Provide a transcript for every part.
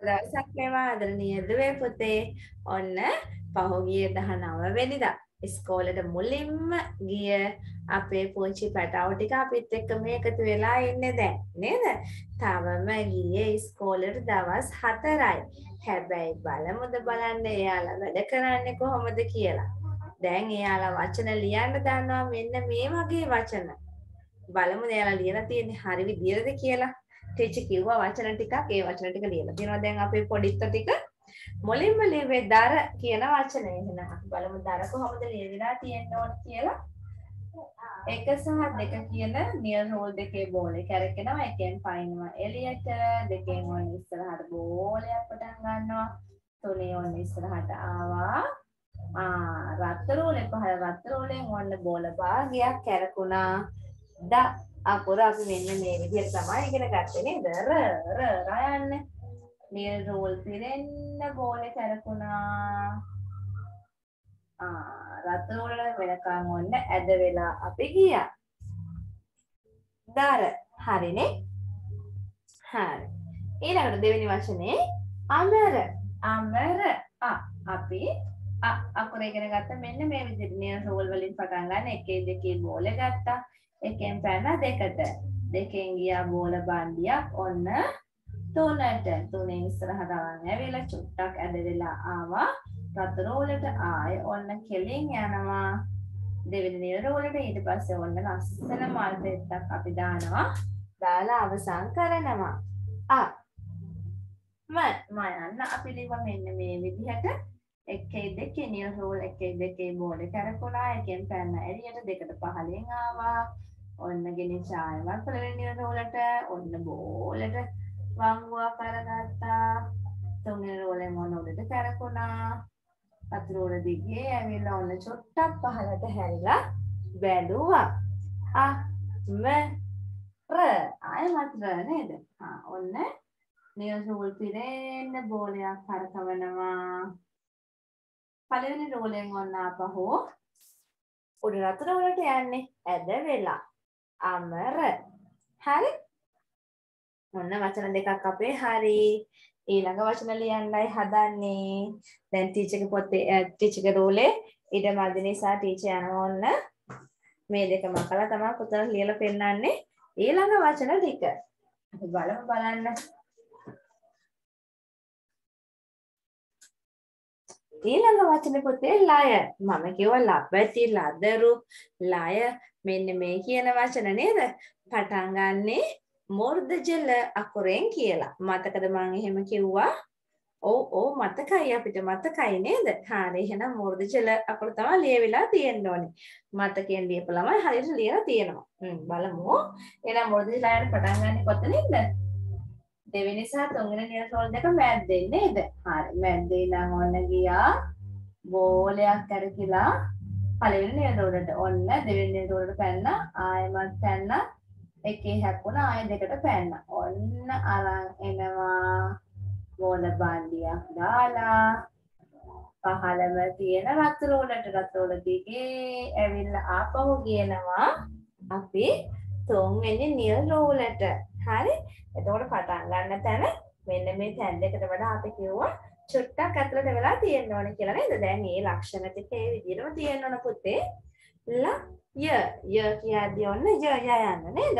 දවසක් වේවා ආදරණීය දුවේ පුතේ. ඔන්න පහුගිය 19 වෙනිදා ඉස්කෝලේට මුලින්ම ගිය අපේ පුංචි පැටවු ටික අපිත් එක්ක මේ එකතු වෙලා ඉන්නේ දැන් නේද? තවම ගියේ ඉස්කෝලේට දවස් 4යි. හැබැයි බලමුද බලන්න එයාලා වැඩ කරන්නේ කොහොමද කියලා. දැන් එයාලා වචන ලියන්න දන්නවා මෙන්න මේ වගේ වචන. බලමු එයාලා ලියලා තියෙන්නේ හරි විදියටද කියලා. ටීචර් කිව්වා වචන ටිකක් ඒ වචන ටික ලියලා තියෙනවා. දැන් අපේ පොඩිත්ත ටික මුලින්ම ලියුවේ දර කියන වචනය. එහෙනම් අපි බලමු දර කොහොමද ලියවිලා තියෙන්න ඕන කියලා. 1 සහ 2 කියන නියර් රෝල් දෙකේ බෝලේ කැරකෙනවා. එකෙන් පයින්නවා එළියට. දෙකෙන් ඔන්න ඉස්සරහට බෝලයක් පටන් ගන්නවා. 3 ඔන්න ඉස්සරහට ආවා. රත් රෝලේ පහළ රත් රෝලෙන් ඔන්න බෝල භාගයක් කැරකුණා. ද අකුර අපි මෙන්න මේ විදිහට තමයි ඉගෙන ගත්තේ නේද? ර යන්නේ. නියර් රෝල් පිරෙන්න බෝලේ කැරකුණා. රත් රෝල වෙනකන් ඔන්න ඇද වෙලා අපි ගියා. දර හරිනේ. හරි. ඊළඟට දෙවෙනි වචනේ අමර. අමර. අපි අකුර ඉගෙන ගත්ත මෙන්න මේ විදිහට නියර් රෝල් වලින් පටන් ගන්න 1 2 බෝලේ ගත්තා. එකෙන් පැන දෙකට. දෙකෙන් ගියා බෝල බණ්ඩියක් ඔන්න 3ට. 3 ඉස්සරහට අරන් ඇවිල්ලා චුට්ටක් ඇද වෙලා ආවා. රත් රෝලට ආයේ ඔන්න කෙලින් යනවා. දෙවෙනි නියර රෝලට ඊට පස්සේ ඔන්න ලස්සන මල් පෙත්තක් අපි දානවා. දාලා අවසන් කරනවා. ම යන්න අපි ලියුවා මෙන්න මේ විදිහට 1 2 නියර රෝල් 1 2 බෝලේ කරකුණා. එකෙන් පැන එළියට දෙකට පහලෙන් ආවා. ඔන්න ගෙනිච්ච ආයෙමත් පළවෙනි රෝලට ඔන්න බෝලට වංගුවක් අරගත්තා. තුන්වෙනි රෝලෙන් ඔන්න උඩට කරකුණා. හතර රෝල දිගේ ඇවිල්ලා ඔන්න චොට්ටක් පහලට හැරිලා බැලුවා. ම ර ආයෙමත් ර නේද? ඔන්න නියර රෝල් පිරෙන්න බෝලයක් කරකවනවා. පළවෙනි රෝලෙන් ඔන්න ආපහු උඩ රත් රෝලට යන්නේ ඇද වෙලා. අමර. හරි. ඔන්න වචන දෙකක් අපේ හරි. ඊළඟ වචන ලියන්නයි හදන්නේ. දැන් ටීචර්ගේ පොතේ ටීචර්ගේ රෝලේ ඊට මැද නිසා ටීචර් යනවා ඔන්න මේ දෙක මකලා තමයි පුතට ලියලා පෙන්නන්නේ. ඊළඟ වචන ටික. අපි බලන්න. ඊළඟ වචනේ පොතේ ලය. මම කිව්වා ලබටි ලදරු ලය මෙන්න මේ කියන වචන නේද? පටන් ගන්නේ මොර්ධජල අකුරෙන් කියලා. මතකද මම එහෙම කිව්වා? ඔව් මතකයි අපිට මතකයි නේද? හරි එහෙනම් මොර්ධජල අකුර තමයි ලියවිලා තියෙන්න ඕනේ. මතකයෙන් ලියපු ළමයි හරියට ලියලා තියෙනවා. බලමු. එහෙනම් මොර්ධජලයෙන් පටන් ගන්නේ කොතනින්ද? දෙවෙනි සහ තුන්වෙනි නියර රෝල් දෙක මැද්දෙන් නේද? හරි. මැද්දේ ඉඳන් ඔන්න ගියා. බෝලයක් කරකිලා පළවෙනි නියර රෝලට ඔන්න දෙවෙනි නියර රෝලට පැන්න. ආයෙමත් පැන්න. එකේ හැප්පුණා ආයෙ දෙකට පැන්න. ඔන්න අරන් එනවා. බෝල බණ්ඩියක් දාලා පහළම තියෙන රත් රෝල දිගේ ඇවිල්ලා ආපහු ගියනවා. අපි තුන්වෙනි නියර රෝලට. හරි. එතකොට පටන් ගන්න තැන මෙන්න මේ තැන් දෙකට වඩා අපි කිව්වා චුට්ටක් ඇතුළට වෙලා තියෙන්න ඕනේ කියලා නේද? දැන් මේ ලක්ෂණ ටික ඒ විදිහටම තියෙන්න ඕන පුතේ. ය කියද්දී ඔන්න ය යන්න නේද?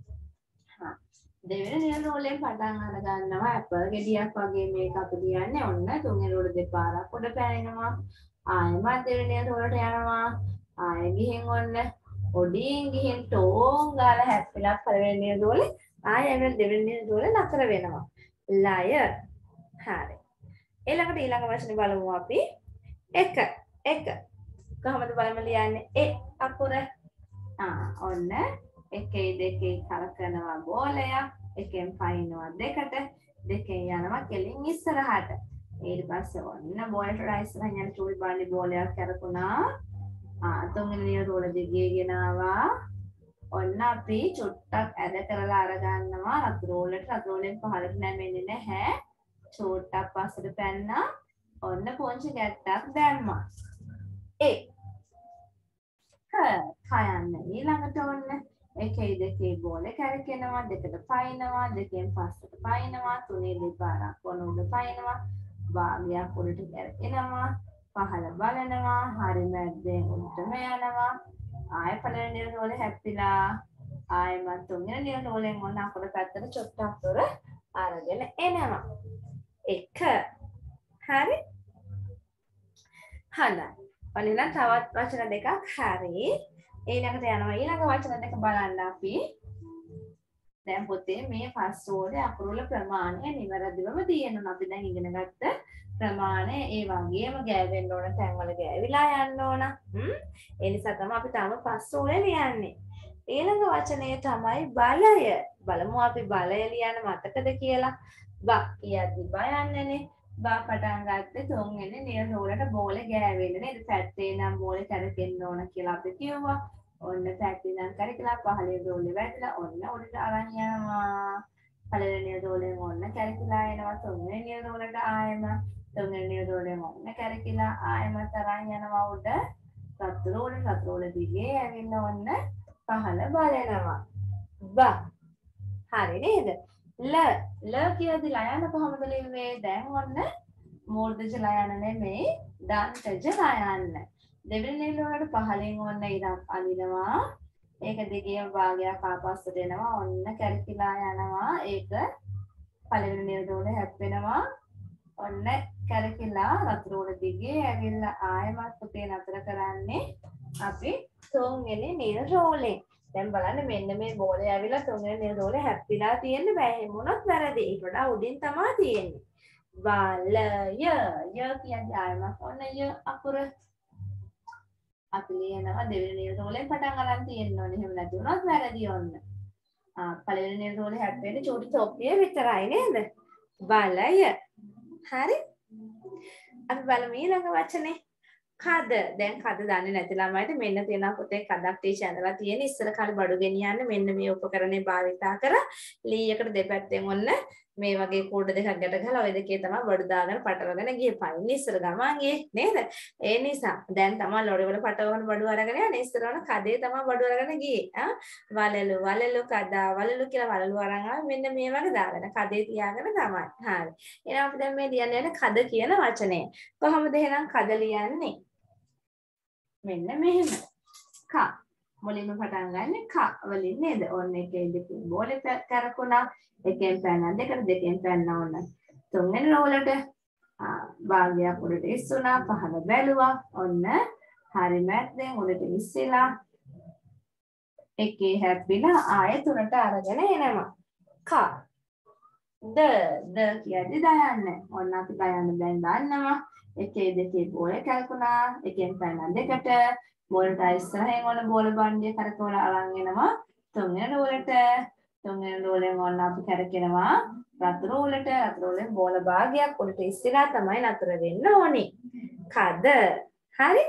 දෙවෙනි නියර රෝලෙන් පටන් අර ගන්නවා ඇපල් ගෙඩියක් වගේ මේක අපි ලියන්නේ ඔන්න තුන්වෙනි රෝල දෙපාරක් උඩ පැනෙනවා. ආයෙමත් දෙවෙනි නියර රෝලට යනවා. ආයෙ ගිහින් ඔන්න ඔඩින් ගිහින් ටෝන් ගාලා හැප්පිලා පළවෙනි නියර රෝලේ ආයෙත් දෙවෙනි නියර රෝලේ නතර වෙනවා. ලය. හරි. ඊළඟ වචනේ බලමු අපි. එක. කොහොමද බලමු ලියන්නේ? අකුර. ඔන්න 1 2 කරකනවා බෝලයක්. එකෙන් පයින්නවා දෙකට. දෙකෙන් යනවා කෙලින් ඉස්සරහට. ඊට පස්සේ ඔන්න බෝලට ඉස්සරහින් යන චූල් බාලි බෝලයක් කරකුණා. තුන්වෙනි නියර රෝල දිගේ ගෙනාවා. ඔන්න අපි චුට්ටක් ඇද කරලා අරගන්නවා රත් රෝලෙන් පහළට නැමෙන්නේ නැහැ. චුට්ටක් පස්සට පැන්නා. ඔන්න පොන්චි ගැට්ටක් දැම්මා. කයන්න ඊළඟට ඔන්න එකයි දෙකේ බෝලේ කැරකෙනවා දෙකට පයින්නවා දෙකෙන් පස්සට පයින්නවා තුනේ දෙපාරක් වුණ උඩ පයින්නවා භාගයක් උඩට කැරකෙනවා පහළ බලනවා හරි මැද්දෙන් උඩටම යනවා ආය පළවෙනි නිරෝලේ හැප්පිලා ආයමත් තුන්වෙනි නිරෝලෙන් ඔන්න අකුර පැත්තට චොට්ටක් තොර අරගෙන එනවා එක හරි හොඳයි ඔන්න තවත් වචන දෙකක් හරි ඊළඟට යනවා ඊළඟ වචන දෙක බලන්න අපි දැන් පොතේ මේ පස්සෝඩේ අකුරු වල ප්‍රමාණය නිවැරදිවම තියෙනවා අපි දැන් ඉගෙන ගත්ත ප්‍රමාණය ඒ වගේම ගෑවෙන්න ඕන තැන්වල ගෑවිලා යන්න ඕන ඒ නිසා තමයි අපි තාම පස්සෝඩේ ලියන්නේ ඊළඟ වචනය තමයි බලය බලමු අපි බලය ලියන්න මතකද කියලා බ කියද්දි බයන්නනේ බා පටන් ගත්තේ තුන්වෙනි නිරෝලට බෝලේ ගෑවෙන්න නේද පැත්තේ නම් බෝලේ කරකෙන්න ඕන කියලා අපි කිව්වා ඔන්න පැත්තේ නම් කරකලා පහළේ බෝලේ වැටලා ඔන්න උඩට අරන් යනවා පළවෙනි නිරෝලෙන් ඔන්න කරකලා එනවා තුන්වෙනි නිරෝලට ආයෙම තුන්වෙනි නිරෝලෙන් ඔන්න කරකලා ආයෙමත් අරන් යනවා උඩ රත්රෝල දිගේ ඇවිල්ලා ඔන්න පහළ බලනවා බ හරි නේද ල කියද්දි ලයන කොහොමද ලිව්වේ දැන් ඔන්න මූර්ධජ ලයන නෙමෙයි දන්තජ ලයන දෙවෙනි නිරෝලට පහලින් ඔන්න ඉරක් අලිනවා ඒක දිගේම භාගයක් ආපස්සට එනවා ඔන්න කැරකිලා යනවා ඒක පළවෙනි නිරෝලේ හැප්පෙනවා ඔන්න කැරකිලා රත්රෝල දිගේ ඇවිල්ලා ආයෙමත් පුතේ නතර කරන්නේ අපි තුන්වෙනි නිරෝලේ දැන් බලන්න මෙන්න මේ බෝලේ ඇවිල්ලා තුන්වෙනි නිරෝලේ හැප්පිලා තියෙන්නේ බෑ එහෙමුණොත් වැරදි ඒක වඩා උඩින් තමයි තියෙන්නේ බලය ය කියන්නේ ආයෙමත් ඔන්න ය අකුර අපි ලියනවා දෙවෙනි නිරෝලෙන් පටන් අරන් තියෙන්න ඕනේ එහෙම නැති වුණොත් වැරදි ඔන්න පළවෙනි නිරෝලේ හැප්පෙන්නේ චූටි තොප්පිය විතරයි නේද බලය හරි අපි බලමු ඊළඟ වචනේ කද දැන් කද දන්නේ නැති ළමයිට මෙන්න තියෙනවා පොතේ කදක් ටීචර් ඇඳලා තියෙන ඉස්සර කාලේ බඩු ගෙනියන්න මෙන්න මේ උපකරණේ භාවිතා කරලා ලීයකට දෙපැත්තෙන් ඔන්න මේ වගේ කූඩ දෙකක් ගැට ගහලා ওই දෙකේ තමයි බඩු දාගෙන පටවගෙන ගියේ පයින් ඉස්සර ගමන් ගියේ නේද ඒ නිසා දැන් තමයි ලොරි වල පටවගෙන බඩු අරගෙන යන්නේ ඉස්සර වල කදේ තමයි බඩු අරගෙන ගියේ වලලු කදා වලලු කියලා වලලු අරන් ආවේ මෙන්න මේ වගේ දාගෙන කදේ තියාගෙන තමයි හරි එහෙනම් අපි දැන් මේ ලියන්නේ කද කියන වචනය කොහොමද එහෙනම් කද ලියන්නේ මෙන්න මෙහෙම ක මුලින්ම පටන් ගන්න ක වලින් නේද ඔන්න එකේ දෙකේ බෝලේ කරකුණා එකෙන් පැන දෙකට දෙකෙන් පැන්න ඕන තුන්වෙනි රෝලට භාගයක් උඩට ඉස්සුණා පහළ බැලුවා ඔන්න හරි මැද්දෙන් උඩට ඉස්සෙලා එකේ හැප්පිලා ආයෙ තුනට අරගෙන එනවා ක ද කියද්දි දයන්න ඔන්න අපි දයන්න දැන් දන්නවා එකේ දෙකේ බෝලේ කරකුණා එකෙන් පැන දෙකට බෝලට ඉස්සරහින් ඔන්න බෝල බණ්ඩිය කරකවලා අරන් එනවා තුන්වෙනි රෝලෙන් ඔන්න අපි කරකිනවා රත්රෝලෙන් බෝල භාගයක් උඩට ඉස්සලා තමයි නතර වෙන්න ඕනේ කද හරි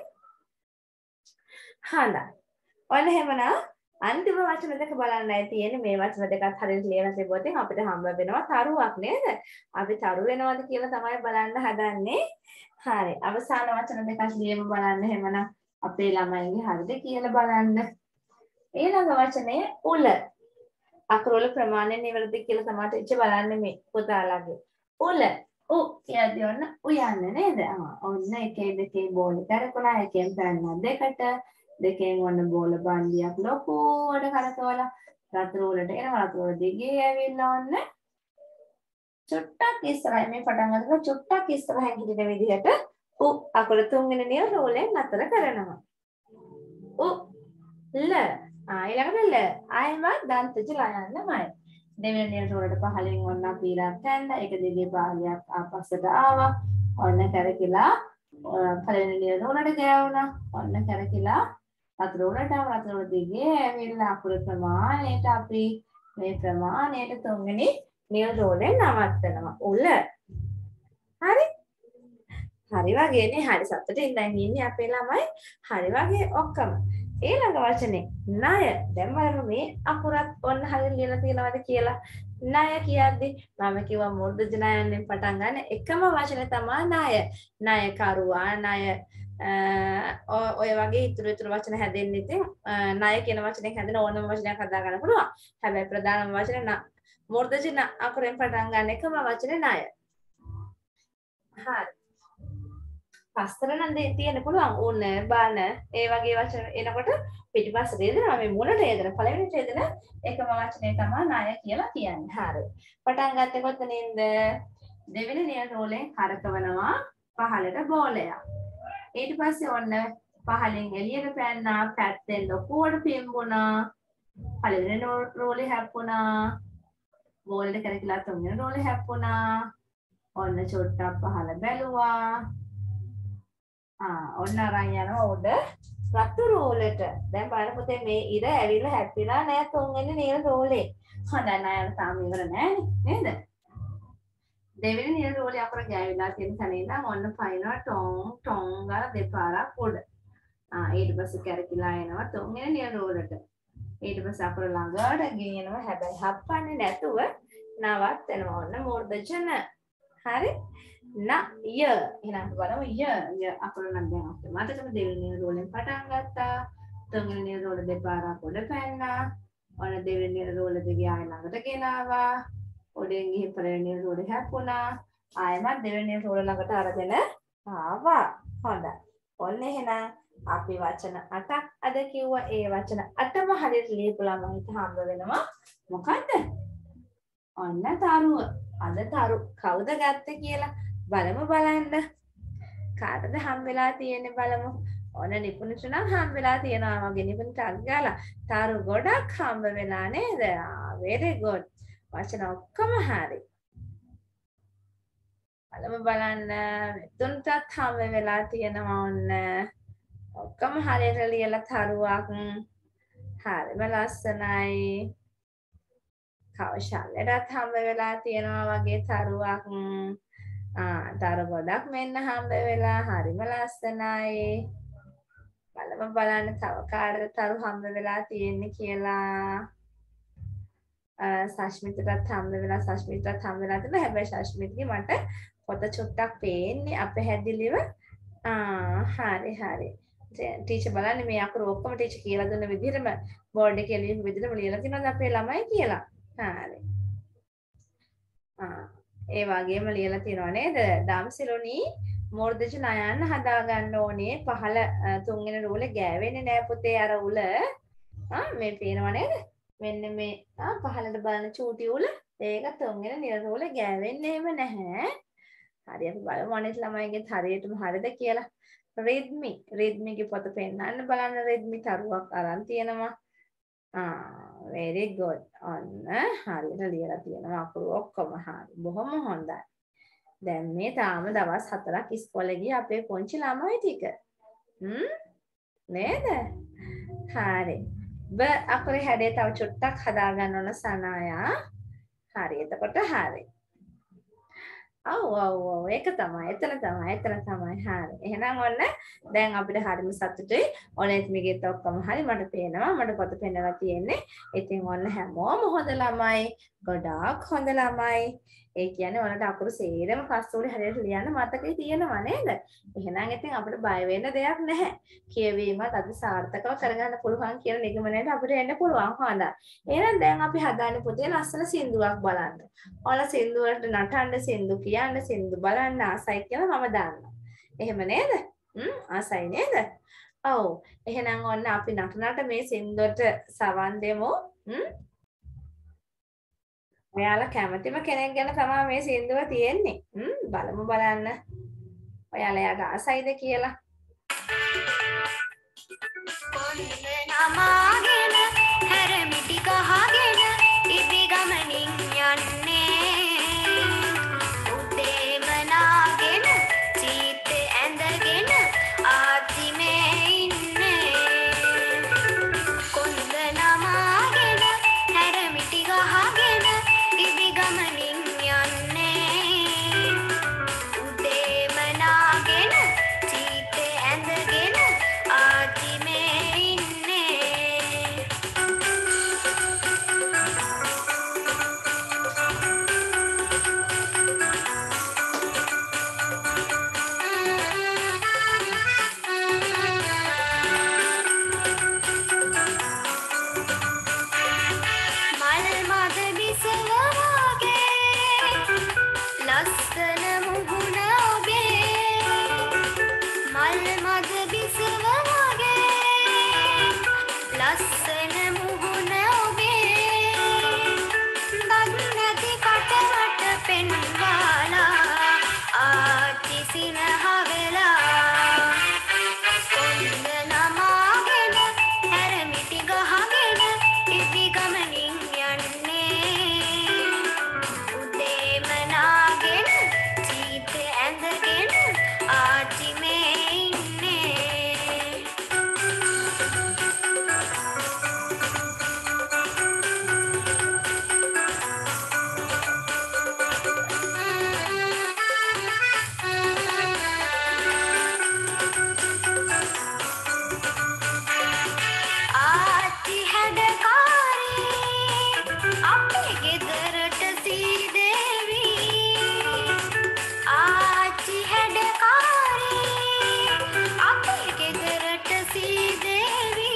හොඳයි ඔන්න එහෙමනම් අන්තිම වචන දෙක බලන්නයි තියෙන්නේ මේ වචන දෙකත් හරියට ලියලා තිබුණොත් අපිට හම්බ වෙනවා තරුවක් නේද අපි තරු වෙනවද කියලා තමයි බලන්න හදන්නේ හරි අවසාන වචන දෙකක් ලියමු බලන්න එහෙමනම් අපේ ළමයින්ගේ හරිද කියලා බලන්න ඊළඟ වචනේ උල අකුරු වල ප්‍රමාණය නිවැරදි කියලා තමයි ඉච්ච බලන්නේ මේ පුතාලාගේ උල උ කියද්දී ඔන්න උයන්නේ නේද ඔන්න එකේ දෙකේ බෝලේ කරකුණා එකෙන් පැන්න දෙකට දෙකෙන් ඔන්න බෝල බණ්ඩියක් ලොකුවට කරකවලා රත්රෝලට එනවා රත්රෝල දිගේ ඇවිල්ලා ඔන්න චුට්ටක් ඉස්සරහින් මේ පටන් ගන්නකොට චුට්ටක් ඉස්සරහින් ගිහින විදිහට උ අකුර තුන්වෙනි නිරෝලෙන් නතර කරනවා උ ල ඊළඟට ල ආයෙමත් දන්තජ ලයන්නමයි දෙවෙනි නිරෝලට පහලින් ඔන්න අපි ඉරක් ඇඳ එක දිගේ භාගයක් ආපස්සට ආවා ඔන්න කරකිලා පළවෙනි නිරෝලට ගෑවුණා ඔන්න කරකිලා රත්රෝල දිගේ ඇවිල්ලා අකුර ප්‍රමාණයට අපි මේ ප්‍රමාණයට තුන්වෙනි නිරෝලෙන් නවත්තනවා උල හරි හරි වගේනේ හරි සතුටින් දැන් ඉන්නේ අපේ ළමයි හරි වගේ ඔක්කොම ඊළඟ වචනේ ණය දැන් බලමු මේ අකුරත් ඔන්න හරියට ලියලා තියෙනවද කියලා ණය කියද්දි මම කිව්වා මූර්ධජ ණයෙන් පටන් ගන්න එකම වචනේ තමයි ණය ණයකරුවා ණය ඔය වගේ ඉතුරු ඉතුරු වචන හැදෙන්න ඉතින් ණය කියන වචනයෙන් හැදෙන ඕනම වචනයක් හදා ගන්න පුළුවන්. හැබැයි ප්‍රධානම වචනේ මූර්ධජ න අකුරෙන් පටන් ගන්න එකම වචනේ ණය. හරි. පස්තර නම් තියෙන්න පුළුවන් ඕන බාන ඒ වගේ වචන එනකොට පිටිපස්සට යදෙනවා මේ මුලට යදෙන පළවෙනිට යදෙන එකම වචනේ තමයි ණය කියලා කියන්නේ. හරි. පටන් ගත්තේ කොතනින්ද? දෙවෙනි නියතෝලෙන් කරකවනවා පහළට බෝලයක්. ඊට පස්සේ ඔන්න පහලින් එළියට පැන්නා පැත්තෙන් ලොකුවට පිම්බුණා. පළවෙනි රෝලේ හැප්පුණා. බෝලෙට කරකිලා තුන්වෙනි රෝලේ හැප්පුණා. ඔන්න චොට්ටක් පහළ බැලුවා. ඔන්න අරන් යනවා උඩ රතු රෝලෙට. දැන් බලන්න පුතේ මේ ඉර ඇවිල්ලා හැප්පිලා නෑ තුන්වෙනි නියත රෝලේ. හොඳයි නෑ තාම ඉවර නෑනේ නේද? දෙවෙනි නියත රෝලේ අකුර ගෑවිලා තියෙන තැන ඉඳන් ඔන්න පයින්නවා ටොං ටොං ගාලා දෙපාරක් උඩ. ඊට පස්සේ කැරකිලා එනවා තුන්වෙනි නියත රෝලෙට. ඊට පස්සේ අකුර ළඟට ගෙනියනවා හැබැයි හප්පන්නේ නැතුව නවත්තනවා ඔන්න මූර්ධජ න. හරි? න ය එහෙනම් බලමු ය අකුර නම් දැන් අපිට මතකද දෙවෙනි නියත රෝලෙන් පටන් ගත්තා. තුන්වෙනි නියත රෝල දෙපාරක් උඩ පැන්නා. ඔන්න දෙවෙනි නියත රෝල දෙක ආයෙ ළඟට ගෙනාවා. උඩින් ගිහින් පළවෙනි රෝලේ හැප්පුණා. ආයෙමත් දෙවෙනි රෝල ළඟට අරගෙන ආවා. හොඳයි. ඔන්න එහෙනම් අපි වචන 8ක් අද කිව්වා. ඒ වචන 8ම හරියට ලියපු ළමයිට හම්බ වෙනවා මොකද්ද? ඔන්න තරුව. අද තරු කවුද ගත්තේ කියලා බලමු බලන්න. කාටද හම්බ වෙලා තියෙන්නේ බලමු. ඔන්න නිපුණට නම් හම්බ වෙලා තියෙනවා වගේ නිපුණට අග්ගාලා තරු ගොඩක් හම්බ වෙලා නේද? very good. වචන ඔක්කොම හරි. බලමු බලන්න. තුන්ටත් හම්බ වෙලා තියෙනවා ඔන්න. ඔක්කොම හරියට ලියලා තරුවක්. හරිම ලස්සනයි. කෞශල්‍යයටත් හම්බ වෙලා තියෙනවා වගේ තරුවක්. තරු ගොඩක් මෙන්න හම්බ වෙලා හරිම ලස්සනයි. බලමු බලන්න තව කාටද තරු හම්බ වෙලා තියෙන්නේ කියලා. සශ්මිතටත් හම්බ වෙලා සශ්මිතටත් හම්බ වෙලා තිබ්බා. හැබැයි සශ්මිතගේ මට පොත චුට්ටක් පේන්නේ අපහැදිලිව. හරි හරි. ටීචර් බලන්න මේ අකුරු ඔක්කොම ටීචර් කියලා දුන්න විදිහටම බෝඩ් එකේ ලියපු විදිහටම ලියලා තියෙනවද අපේ ළමයි කියලා. හරි. ඒ වගේම ලියලා තියෙනව නේද? දම්සිලුනි මූර්ධජ ණයන්න හදා ගන්න ඕනේ. පහළ තුන්වෙනි රෝලේ ගෑවෙන්නේ නෑ පුතේ අර උල. මේ පේනව නේද? මෙන්න මේ පහළට බලන චූටි උල ඒක තුන්වෙනි නිරෝල ගෑවෙන්නේම නැහැ. හරි අපි බලමු අනිත් ළමයිගෙත් හරියටම හරිද කියලා. රිද්මිගේ පොත පෙන්නන්න බලන්න රිද්මි තරුවක් අරන් තියෙනවා. very good. ඔන්න හරියට ලියලා තියෙනවා අකුරු ඔක්කොම හරි. බොහොම හොඳයි. දැන් මේ තාම දවස් 4ක් ඉස්කෝලේ ගිය අපේ පුංචි ළමයි ටික. නේද? හරි. ब අකුරේ හැඩය තව චුට්ටක් හදා ගන්න ඕන සනායා. හරි එතකොට හරි. ඔව් ඒක තමයි. එතන තමයි. හරි. එහෙනම් ඔන්න දැන් අපිට හරිම සතුටුයි. ඔනෙත් මිගෙත් ඔක්කොම හරි මට පේනවා. මට පොත පෙන්නලා තියෙන්නේ. ඉතින් ඔන්න හැමෝම හොඳ ළමයි. ගොඩාක් හොඳ ළමයි. ඒ කියන්නේ ඔයාලට අකුරු සේරම පස්සෝලේ හරියට ලියන්න මතකයි තියෙනවා නේද? එහෙනම් ඉතින් අපිට බය වෙන්න දෙයක් නැහැ. කියවීමත් අද සාර්ථකව කරගන්න පුළුවන් කියන නිගමනයට අපිට එන්න පුළුවන්. හොඳයි. එහෙනම් දැන් අපි හදාන්නේ පුතේ ලස්සන සින්දුවක් බලන්න. ඔයාලා සින්දු වලට නටන්න, සින්දු කියන්න, සින්දු බලන්න ආසයි කියලා මම දන්නවා. එහෙම නේද? ආසයි නේද? ඔව්. එහෙනම් ඔන්න අපි නටනට මේ සින්දුවට සවන් දෙමු. ඔයාලා කැමතිම කෙනෙක් ගැන තමයි මේ සින්දුව තියෙන්නේ. බලමු බලන්න. ඔයාලා යාට ආසයිද කියලා. කොන්න නමාගෙන හැරමිටි ගහගෙන ඉදි ගමනින් යන්නේ. උදේම නාගෙන චීතේ ඇඳගෙන ආදිමේ ඉන්නේ. කොන්න නමාගෙන හැරමිටි ගහගෙන ගමනින් යන්නේ. උදේම නාගෙන චීතේ ඇඳගෙන ආදිමේ ඉන්නේ. ලස්සන මුහුණ ඔබේ මල් මද බිසව වගේ ලස්සන මුහුණ ඔබේ දත් නැති කටවට පෙන්වාලා ආච්චි සිනහ වෙලා කොන්ද නමාගෙන හැරමිටි ගහගෙන ඉබි ගමනින් යන්නේ උදේම නාගෙන චීත ඇඳගෙන ආච්චි මේ ඉන්නේ ආච්චි හැඩකාරී අපේ ගෙදරට සීදේවි ආච්චි හැඩකාරී අපේ ගෙදරට සීදේවි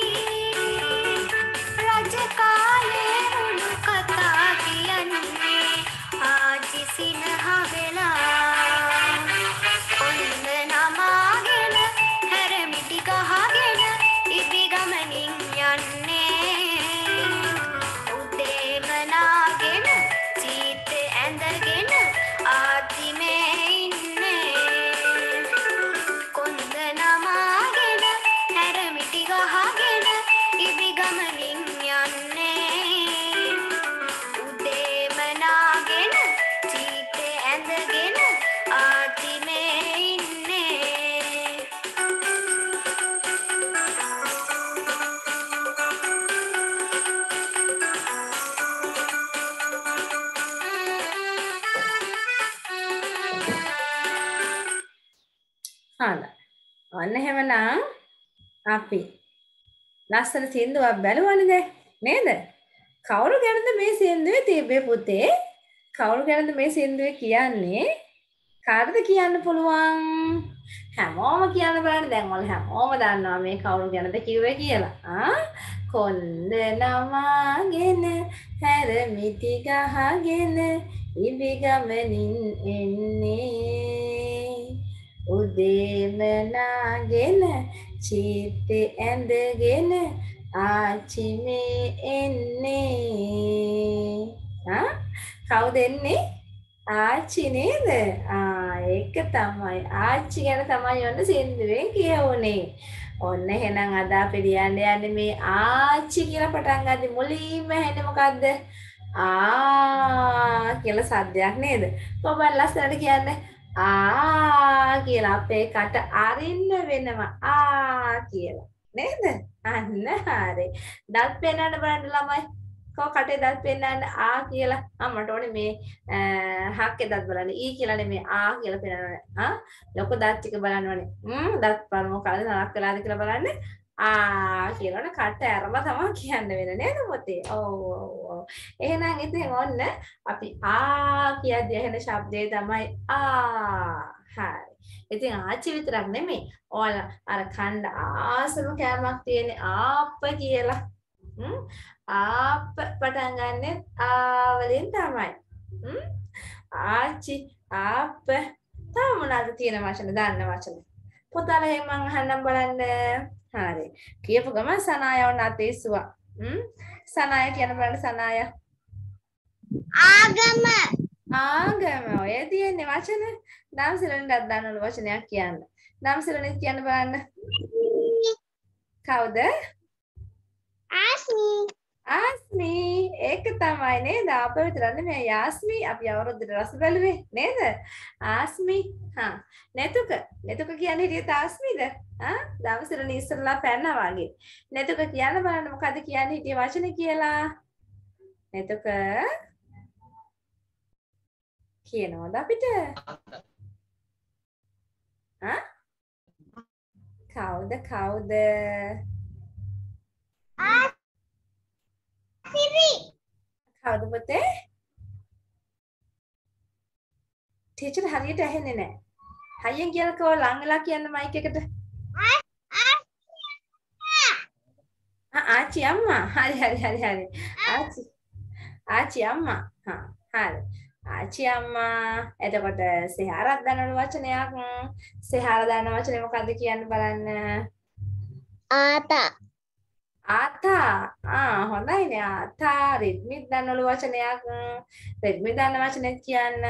රජ කාලේ උණු කතා කියන්නේ ආච්චි සිනහ වෙලා කොන්ද නමාගෙන හැරමිටි ගහගෙන ඉබි ගමනින් යන්නේ උදේම නාගෙන චීත ඇඳගෙන ආච්චි මේ ඉන්නේ කොන්ද නමාගෙන හැරමිටි ගහගෙන ඉබි ගමනින් යන්නේ උදේම නාගෙන චීත ඇඳගෙන ආච්චි මේ ඉන්නේ හොඳයි. ඔන්න එහෙමනම් අපි ලස්සන සින්දුවක් බැලුවනේ දැන් නේද? කවුරු ගැනද මේ සින්දුවේ තිබ්බේ පුතේ? කවුරු ගැනද මේ සින්දුවේ කියන්නේ? කාටද කියන්න පුළුවන්? හැමෝම කියන්න බලන්න. දැන් ඔයාලා හැමෝම දන්නවා මේ කවුරු ගැනද කිව්වේ කියලා. කොන්ද නමාගෙන හැරමිටි ගහගෙන ඉබි ගමනින් එන්නේ උදේම නාගෙන චීත ඇඳගෙන ආච්චි මේ එන්නේ කවුද එන්නේ? ආච්චි නේද? ඒක තමයි. ආච්චි ගැන තමයි ඔන්න සින්දුවෙන් කියවුනේ. ඔන්න එහෙනම් අද අපි ලියන්න යන්නේ මේ ආච්චි කියලා පටන් ගන්න මුලින්ම ඇහෙන්නේ මොකද්ද? කියලා සද්දයක් නේද? කොහොමද ලස්සනට කියන්නේ? කියලා අපේ කට අරින්න වෙනවා කියලා නේද? අන්න හරි. දත් පෙන්නන්න බලන්න ළමයි. කො කටේ දත් පෙන්නන්න කියලා. මට ඕනේ මේ හක්කේ දත් බලන්න. කියලා නෙමෙයි කියලා පෙන්නන්න. ලොකු දත් ටික බලන්න ඕනේ. දත් බලමු කවද නරක් වෙලාද කියලා බලන්න. කියලාන කට ඇරලා තමයි කියන්න වෙන නේද පුතේ? ඔව්. එහෙනම් ඉතින් ඔන්න අපි කියද්දී ඇහෙන ශබ්දය තමයි හරි. ඉතින් ආච්චි විතරක් නෙමෙයි. ඔයාලා අර කණ්ඩ ආසම කෑමක් තියෙන්නේ ආප්ප කියලා. ආප්ප පටන් ගන්නෙ වලින් තමයි. ආච්චි ආප්ප තව මොනවද තියෙන වචන දන්න වචන? පුතාලා එහෙනම් මං අහන්නම් බලන්න. හරි. කියපු ගමන් සනාය වුණ අතේ ඉස්සුවා. සනාය කියන බලන්න සනාය. ආගම ඔය තියෙන්නේ වචන. දම්සිලෙන්වත් දන්නවලු වචනයක් කියන්න. දම්සිලෙන් කියන්න බලන්න. කවුද? ආස්මි. ඒක තමයි නේද? අප විතර නෙමෙයි යාස්මි. අපි අවුරුද්දට රස බැලුවේ නේද? ආස්මි. නැතුක කියන්නේ හිටියත් ආස්මිද? දවසට ඉස්සරලා පැන්නා වගේ. නැතුක කියන්න බලන්න මොකද්ද කියන්නේ හිටිය වචනේ කියලා. නැතුක කියනවද අපිට? කවුද? කවුද පුතේ? ටීචර් හරියට ඇහෙන්නේ නැහැ. හයියෙන් කියනකෝ ලං වෙලා කියන්න මයික් එකට. ආච්චි අම්මා. හරි. ආච්චි අම්මා. හරි. ආච්චි අම්මා. එතකොට සෙහාරක් දන්නවලු වචනයක්. සෙහාර දන්න වචනේ මොකද්ද කියන්න බලන්න. ආතා. ආතා. හොඳයිනේ ආතා. රිද්මිත් දන්නවලු වචනයක්. රිද්මිත් දන්න වචනේ කියන්න.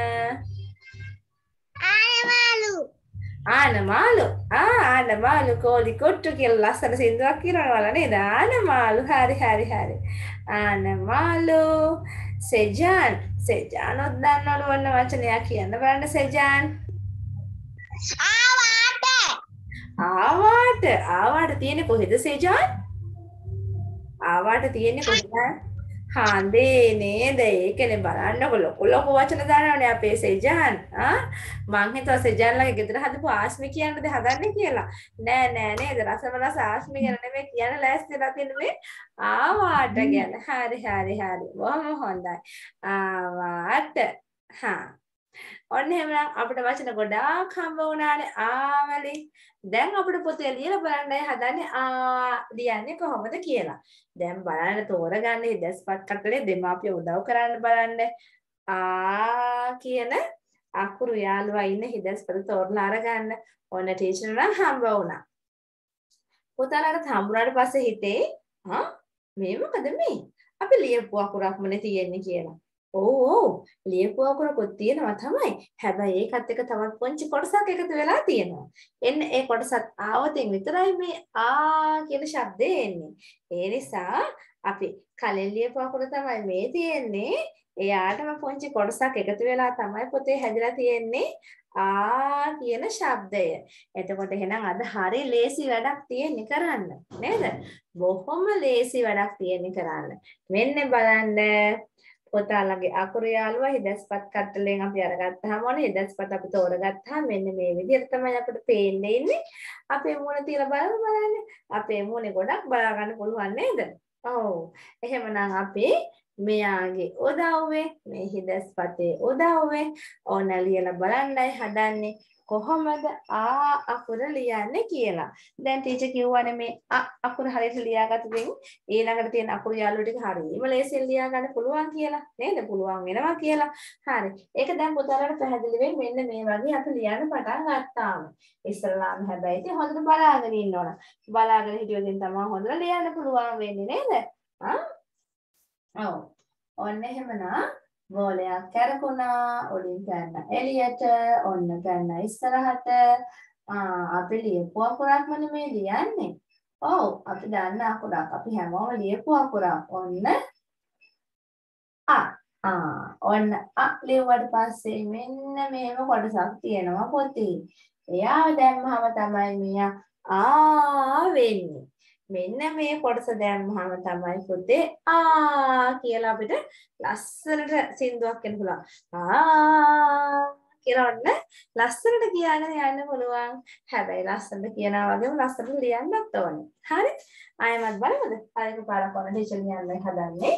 ආනමාලු. ආනමාලු. ආනමාලු කෝලි කොට්ටු කියලා ලස්සන සින්දුවක් කියනවල නේද? ආනමාලු. හරි හරි හරි. ආනමාලු. සෙජාන්. සෙජානොත් දන්නවලු ඔන්න වචනයක් කියන්න බලන්න සෙජාන්. ආවාට. ආවාට තියෙන්නේ කොහෙද සෙජාන්? ආවාට තියෙන්නේ කොහෙද? හාන්දේ නේද? ඒකනේ බලන්නකො ලොකු වචන දානවනේ අපේ සෙජාන්. මං හිතුවා සෙජාන්ලගේ ගෙදර හදපු ආස්මි කියන්නද හදන්නේ කියලා. නෑ නේද? රසමලස ආස්මි ගැන නෙමෙයි කියන්න ලෑස්තිලා තියෙන්නේ මේ ආවාට ගැන. හරි. බොහොම හොඳයි. ආවාට. ඔන්න එහෙනම් අපිට වචන ගොඩාක් හම්බ වුණානේ ආවලින්. දැන් අපිට පොතේ ලියලා බලන්නයි හදන්නේ ලියන්නේ කොහොමද කියලා. දැන් බලන්න තෝරගන්න හිදස්පත් කටලේ දෙමාපිය උදව් කරන්න බලන්න. කියන අකුරු යාළුවා ඉන්න හිදස්පත තෝරලා අරගන්න. ඔන්න ටීචර් නම් හම්බ වුණා. පුතාලට හම්බුනාට පස්සේ හිතේ මේ මොකද මේ? අපි ලියපු අකුරක්මනේ තියෙන්නේ කියලා. ඔව් ලියපු අකුරකුත් තියෙනවා තමයි. හැබැයි ඒකත් එක්ක තවත් පොන්චි කොටසක් එකතු වෙලා තියෙනවා. එන්න ඒ කොටසත් ආවතින් විතරයි මේ කියන ශබ්දේ එන්නේ. ඒ නිසා අපි කලින් ලියපු අකුර තමයි මේ තියෙන්නේ. එයාටම පොන්චි කොටසක් එකතු වෙලා තමයි පොතේ හැදිලා තියෙන්නේ කියන ශබ්දය. එතකොට එහෙනම් අද හරි ලේසි වැඩක් තියෙන්නේ කරන්න. නේද? බොහොම ලේසි වැඩක් තියෙන්නේ කරන්න. මෙන්න බලන්න පොතාලගේ අකුරු යාළුවා හිදස්පත් කට්ටලෙන් අපි අරගත්තාම ඕනේ හිදස්පත් අපි තෝරගත්තාම මෙන්න මේ විදිහට තමයි අපිට පේන්නේ ඉන්නේ. අපේ මූණ තියලා බලන්න. අපේ මූණේ ගොඩක් බලා ගන්න පුළුවන් නේද? ඔව්. එහෙමනම් අපි මෙයාගේ උදව්වේ මේ හිදස්පතේ උදව්වේ ඕන ලියලා බලන්නයි හදන්නේ. කොහොමද අකුර ලියන්නේ කියලා. දැන් ටීචර් කිව්වනේ මේ අකුර හරියට ලියාගත්තොත් ඊළඟට තියෙන අකුරු යාළුවෝ ටික හරියම ලේසියෙන් ලියා ගන්න පුළුවන් කියලා. නේද? පුළුවන් වෙනවා කියලා. හරි. ඒක දැන් පුතාලට පැහැදිලි වෙයි මෙන්න මේ වගේ අපි ලියන්න පටන් ගත්තාම. ඉස්සරලාම හැබැයි ඉතින් හොඳට බලාගෙන ඉන්න ඕන. බලාගෙන හිටියොත් තමයි හොඳට ලියන්න පුළුවන් වෙන්නේ නේද? ඔව්. ඔන්න එහෙමනම් බෝලයක් කැරකුණා උඩින් පැන්න එළියට ඔන්න පැන්න ඉස්සරහට අපි ලියපු අකුරක්ම නෙමෙයි ලියන්නේ. ඔව් අපි දන්න අකුරක් අපි හැමෝම ලියපු අකුරක්. ඔන්න ඔන්න ලියුවට පස්සේ මෙන්න මේව කොටසක් තියෙනවා පොතේ. එයා දැම්මම තමයි මෙයා වෙන්නේ. මෙන්න මේ කොටස දැම්මම තමයි පොතේ කියලා අපිට ලස්සනට සින්දුවක් කියන්න පුළුවන්. කියලා ඔන්න ලස්සනට කියන්න යන්න පුළුවන්. හැබැයි ලස්සනට කියනවා වගේම ලස්සනට ලියන්නත් ඕනේ. හරි? ආයෙමත් බලමුද? ආයෙක පාරක් ඔන්න ටීචර් ලියන්නයි හදන්නේ.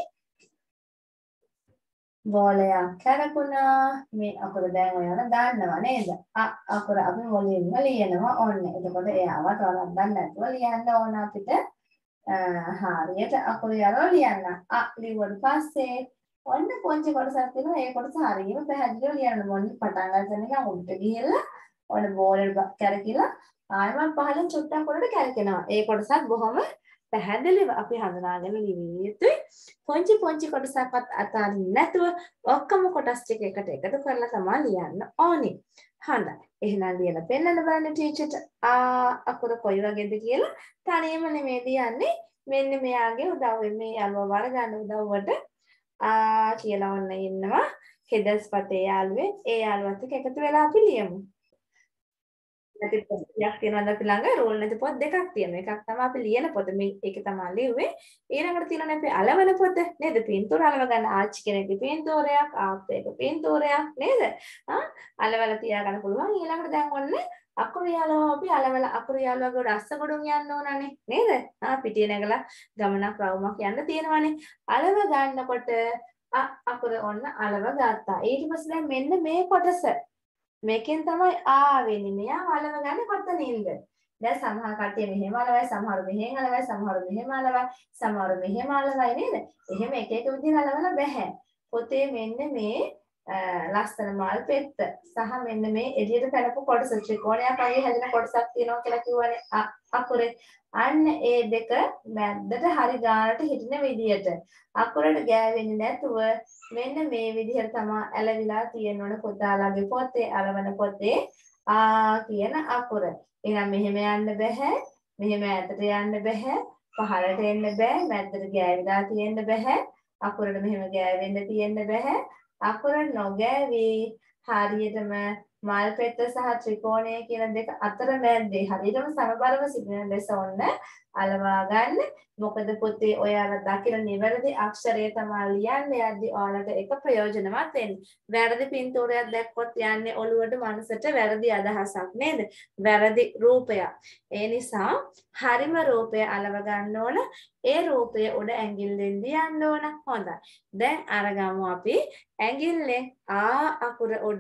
බෝලයක් කැරකුණා මේ අකුර දැන් ඔයාලා දන්නවා නේද? අකුර අපි මුලින්ම ලියනවා ඔන්න. එතකොට එයාවත් වරද්දක් නැතුව ලියන්න ඕන අපිට. හරියට අකුර යාළුවා ලියන්න. ලියුවට පස්සේ ඔන්න පොන්චි කොටසක් තියෙනවා. ඒ කොටස හරියම පැහැදිලිව ලියන්න ඕනේ. පටන් ගන්න එක උඩට ගිහලා ඔන්න බෝලෙට කැරකිලා ආයෙත් පහලින් චුට්ටක් උඩට කැරකෙනවා. ඒ කොටසත් බොහොම පැහැදිලිව අපි හඳුනාගෙන ලිවිය යුතුයි. පොන්චි කොටසක්වත් අතාරින්න නැතුව ඔක්කොම කොටස් ටික එකට එකතු කරලා තමයි ලියන්න ඕනේ. හොඳයි. එහෙනම් ලියලා පෙන්නන්න බලන්න ටීචර්ට අකුර කොයි වගේද කියලා. තනියම නෙමෙයි ලියන්නේ. මෙන්න මෙයාගේ උදව්වෙන් මේ යාළුවා වරගන්න උදව්වට කියලා ඔන්න ඉන්නවා. හෙදස්පතේ යාළුවේ ඒ යාළුවත් එක්ක එකතු වෙලා අපි ලියමු. නැති පොත් දෙකක් තියෙනවා අපි ළඟ රෝල් නැති පොත් දෙකක් තියෙනවා. එකක් තමයි අපි ලියන පොත. මේක තමයි ලියුවේ. ඊළඟට තියෙනවා අපි අලවන පොත. නේද? පින්තූර අලව ගන්න ආච්චි කෙනෙක්ගේ පින්තූරයක්, ආප්පේක පින්තූරයක් නේද? අලවලා තියා ගන්න පුළුවන්. ඊළඟට දැන් ඔන්න අකුරු යාළුවා අපි අලවලා අකුරු යාළුවාගේ රස්ස ගොඩුන් යන්න ඕනනේ. නේද? පිටිය නැගලා ගමනක් රවුමක් යන්න තියෙනවානේ. අලව ගන්නකොට අකුර ඔන්න අලව ගත්තා. ඊට පස්සේ දැන් මෙන්න මේ කොටස මේකෙන් තමයි වෙන්නේ. මෙයා අලව ගන්න කොතනින්ද? දැන් සමහර කට්ටිය මෙහෙම අලවයි, සමහර මෙහෙම අලවයි, සමහර මෙහෙම අලවයි, සමහර මෙහෙම අලවයි නේද? එහෙම එක එක විදිහට අලවලා බෑ. පොතේ මෙන්න මේ ලස්සන මල් පෙත්ත සහ මෙන්න මේ එළියට පැනපු කොටස ත්‍රිකෝණයක් වගේ හැදෙන කොටසක් තියෙනවා කියලා කිව්වනේ අකුරේ. අන්න ඒ දෙක මැද්දට හරි ගානට හිටින විදියට අකුරට ගෑවෙන්නේ නැතුව මෙන්න මේ විදිහට තමයි ඇලවිලා තියෙනවනේ පුතාලගේ පොතේ අලවන පොතේ කියන අකුර. එහෙනම් මෙහෙම යන්න බෑ. මෙහෙම ඈතට යන්න බෑ. පහළට එන්න බෑ. මැද්දට ගෑවිලා තියෙන්න බෑ. අකුරට මෙහෙම ගෑවෙන්න තියෙන්න බෑ. අකුර නොගෑවි හරියටම මල් පෙත්ත සහ ත්‍රිකෝණය කියන දෙක අතර මැද්දේ හරියටම සමබරව සිටින ලෙස ඔන්න අලවා ගන්න. මොකද පුතේ ඔයාලා දකින නිවැරදි අක්ෂරය තමයි ලියන්න යද්දි ඔයාලට එක ප්‍රයෝජනවත් වෙන්නේ. වැරදි පින්තූරයක් දැක්කොත් යන්නේ ඔළුවට මනසට වැරදි අදහසක් නේද? වැරදි රූපයක්. ඒ නිසා හරිම රූපය අලව ගන්න ඕන. ඒ රූපය උඩ ඇඟිල්ලෙන් ලියන්න ඕන. හොඳයි. දැන් අරගමු අපි ඇඟිල්ලෙන් අකුර උඩ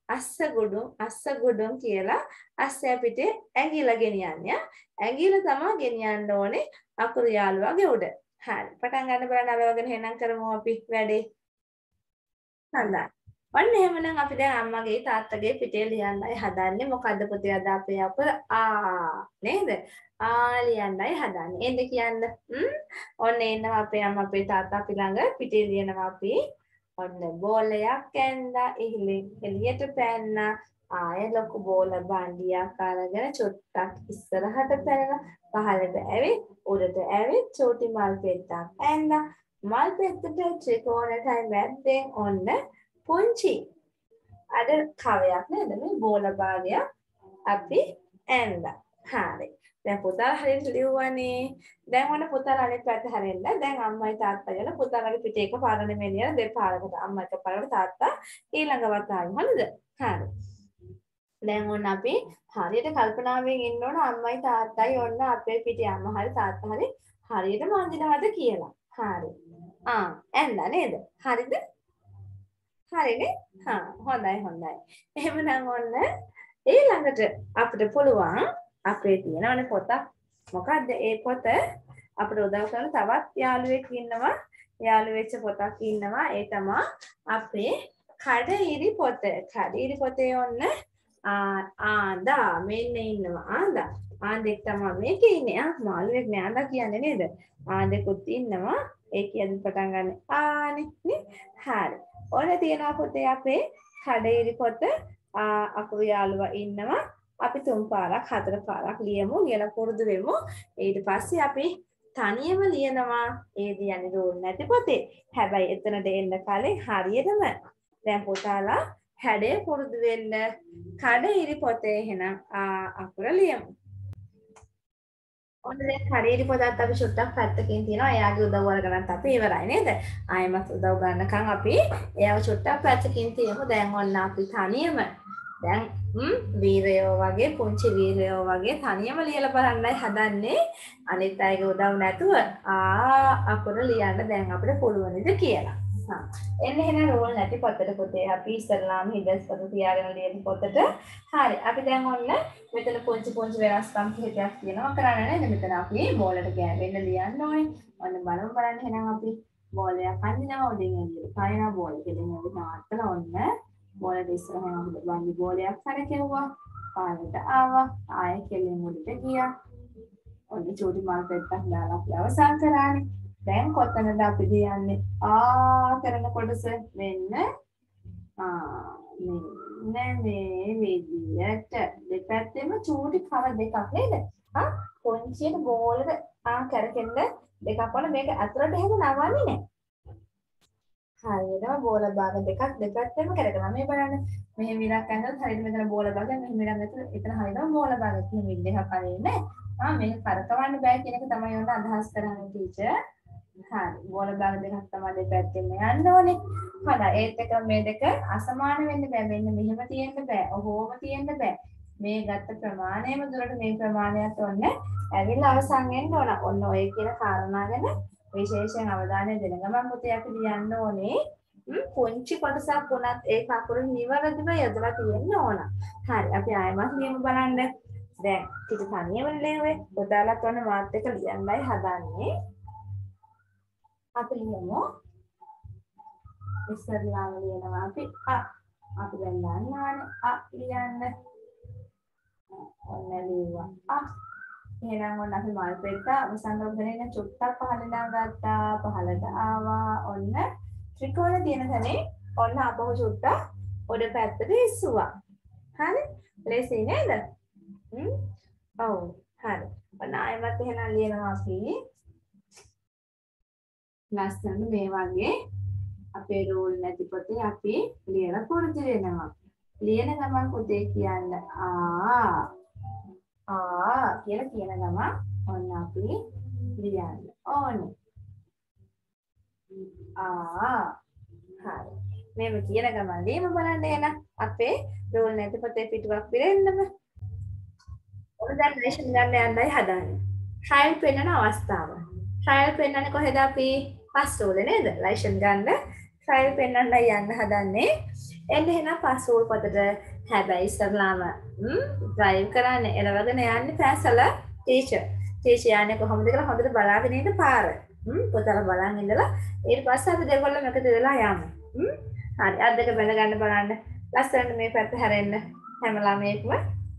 අස්සගුඩුම් කියලා අස්සය පිටේ ඇඟිල්ල ගෙනියන්නේ. ඇඟිල්ල තමයි ගෙනියන්න ඕනේ අකුරු යාළුවාගේ උඩ. හරි. පටන් ගන්න බලන්න අලවගෙන එහෙනම් කරමු අපි වැඩේ. හොඳයි. ඔන්න එහෙමනම් අපි දැන් අම්මගේ තාත්තගේ පිටේ ලියන්නයි හදන්නේ. මොකද්ද පුතේ අද අපේ අකුර නේද? ලියන්නයි හදන්නේ. එන්න කියන්න. ඔන්න එන්නවා අපේ අම්මා අපේ තාත්තා අපි ළඟ පිටේ ලියනවා අපි. ඔන්න බෝලයක් ඇන්දා එළියට පැන්නා. ආය ලොකු බෝල බණ්ඩියක් අරගෙන චුට්ටක් ඉස්සරහට පැනලා පහළට ඇවිත් උඩට ඇවිත් චූටි මල් පෙත්තක් ඇන්දා. මල් පෙත්තට ත්‍රිකෝණයයි මැද්දෙන් ඔන්න පුංචි අර කවයක් නේද මේ බෝල භාගයක් අපි ඇන්දා. හරි. දැන් පුතාලා හරියට ලියුවානේ. දැන් ඔන්න පුතාලා අනිත් පැත්ත හැරෙන්න. දැන් අම්මයි තාත්තයි යන පුතාලාගේ පිටේ එක පාර නෙමෙයි ලියන දෙපාරකට. අම්මා එක පාරකට තාත්තා ඊළඟ වතාවේ. හරිද? හරි. දැන් ඔන්න අපි හරියට කල්පනාවෙන් ඉන්න ඕන අම්මයි තාත්තයි ඔන්න අපේ පිටේ අම්මා හරි තාත්තා හරි හරියට වඳිනවද කියලා. හරි. ඇන්දා නේද? හරිද? හරිනේ? හොඳයි. එහෙමනම් ඔන්න ඊළඟට අපිට පුළුවන් අපේ තියෙනවනේ පොතක්. මොකද්ද ඒ පොත? අපිට උදව් කරන තවත් යාළුවෙක් ඉන්නවා. යාළු වෙච්ච පොතක් ඉන්නවා. ඒ තමයි අපේ කඩඉරි පොත. කඩඉරි පොතේ ඔන්න ආන්දා මෙන්න ඉන්නවා. ආන්දෙක් තමයි මේකේ ඉන්නේ. මාළුවෙක් නෑ ආන්දා කියන්නේ නේද? ආන්දෙකුත් ඉන්නවා. ඒ කියන්නේ පටන් ගන්න නේ. හරි. ඔන්න තියෙනවා පොතේ අපේ කඩඉරි පොත. අකුරු යාළුවා ඉන්නවා. අපි 3 පාරක් 4 පාරක් ලියමු. ලියලා පුරුදු වෙමු. ඊට පස්සේ අපි තනියම ලියනවා. ඒ කියන්නේ රෝල් නැති පොතේ. හැබැයි එතනට එන්න කලින් හරියටම දැන් පුතාලා හැඩය පුරුදු වෙන්න කඩඉරි පොතේ එහෙනම් අකුර ලියමු. ඔන්න දැන් කඩඉරි පොතත් අපි චුට්ටක් පැත්තකින් තියනවා. එයාගේ උදව් අරගෙනත් අපි ඉවරයි නේද? ආයෙමත් උදව් ගන්නකම් අපි එයාව චුට්ටක් පැත්තකින් තියමු. දැන් ඔන්න අපි තනියම දැන් වීරයෝ වගේ පුංචි වීරයෝ වගේ තනියම ලියලා බලන්නයි හදන්නේ. අනිත් අයගේ උදව් නැතුව අකුර ලියන්න දැන් අපිට පුළුවන්ද කියලා. එන්න එහෙනම් රෝල් නැති පොතට පුතේ අපි ඉස්සරලාම හිදස් පොත තියාගෙන ලියන පොතට. හරි. අපි දැන් ඔන්න මෙතන පුංචි වෙනස්කම් කිහිපයක් තියෙනවා කරන්න නේද? මෙතන අපි බෝලට ගෑවෙන්න ලියන්න ඕනේ. ඔන්න බලන්න එහෙනම් අපි බෝලයක් අඳිනවා උඩින් එළියට. පයින්නවා බෝල කෙලින් අපි තාත්තලා ඔන්න බෝලට ඉස්සරහින් අපිට බන්දි බෝලයක් හරකෙව්වා. පාරට ආවා. ආයෙ කෙලින් උඩට ගියා. ඔන්න චූටි මල් පෙත්තක් දාලා අපි අවසන් කරානේ. දැන් කොතනද අපි කියන්නේ කරන කොටස මෙන්න මෙන්න මේ විදියට දෙපැත්තෙම චූටි කව දෙකක් නේද? පොන්චියට බෝලට කරකෙන්න දෙකක් වල මේක අතුරට එහෙම නවන්නේ නැහැ. හරියටම බෝල භාග දෙකක් දෙපැත්තෙම කරකනවා. මේ බලන්න මෙහෙම විලක් අඳලා හරියට මෙතන බෝල භාග මෙහෙම විලක් ඇතුළේ එතන හරියටම බෝල භාග මෙහෙම විදිහක් කරන්නේ. මේක කරකවන්න බෑ කියන එක තමයි ඔන්න අදහස් කරන්නේ ටීචර්. හරි. බෝල භාග දෙකක් තමයි දෙපැත්තෙම යන්න ඕනේ. හොඳයි. ඒත් එක මේ දෙක අසමාන වෙන්න බෑ. මෙන්න මෙහෙම තියෙන්න බෑ. ඔහොම තියෙන්න බෑ. මේ ගත්ත ප්‍රමාණයම දුරට මේ ප්‍රමාණයත් ඔන්න ඇවිල්ලා අවසන් වෙන්න ඕන. ඔන්න ඔය කියන කාරණා ගැන විශේෂයෙන් අවධානය දෙන ගමන් පුතේ අපි ලියන්න ඕනේ. පුංචි කොටසක් වුණත් ඒ අකුරු නිවැරදිව යොදලා තියෙන්න ඕන. හරි. අපි ආයෙමත් ලියමු බලන්න. දැන් ටික තනියම ලියුවේ. ඔයාලත් ඔන්න මාත් එක්ක ලියන්නයි හදන්නේ. අපි ලියමු ඉස්සරලාම ලියනවා අපි අපි දැන් දන්නවනේ ලියන්න. ඔන්න ලියුවා එහෙනම් ඔන්න අපි මල් පෙත්ත අවසන්වගෙන චුට්ටක් පහළට ගත්තා. පහළට ආවා. ඔන්න ත්‍රිකෝණ තියෙන තැනේ ඔන්න අපහු චුට්ටක් උඩ පැත්තට ඉස්සුවා. හරි? ලේසි නේද? ඔව් හරි. ඔන්න ආයෙත් එහෙනම් ලියනවා අපි. ලස්සන මේ වගේ අපේ රූල් නැති පොතේ අපි ලියලා පුරුදු වෙනවා. ලියන ගමන් පුතේ කියන්න කියලා කියන ගමන් ඔන්න අපි ලියන්න ඕනේ. හරි. මේව කියන ගමන් ලියමු බලන්න එහෙනම් අපේ රූල් නැති පොතේ පිටුවක් පිරෙන්නම. ඔන්න දැන් ලෙසන් ගන්න යන්නයි හදන්නේ. ට්‍රයිල් පෙන්වන අවස්ථාව. ට්‍රයිල් පෙන්වන්නේ කොහෙද අපි? පස් රූල් නේද? ලෙසන් ගන්න ට්‍රයිල් පෙන්වන්නයි යන්න හදන්නේ. එන්න එහෙනම් පස් රූල් පොතට හැබැයි ඉස්සරලාම ඩ්‍රයිව් කරන්න එළවගෙන යන්නේ පැසල ටීචර් යන්නේ කොහොමද කියලා හොඳට බලාගෙන ඉන්න පාර. පොතල බලන් ඉඳලා ඊට පස්සේ අපි දෙගොල්ලම එකතු වෙලා යමු. හරි අත් දෙක බැඳ ගන්න බලන්න. ලස්සනට මේ පැත්ත හැරෙන්න හැම ළමයෙක්ම.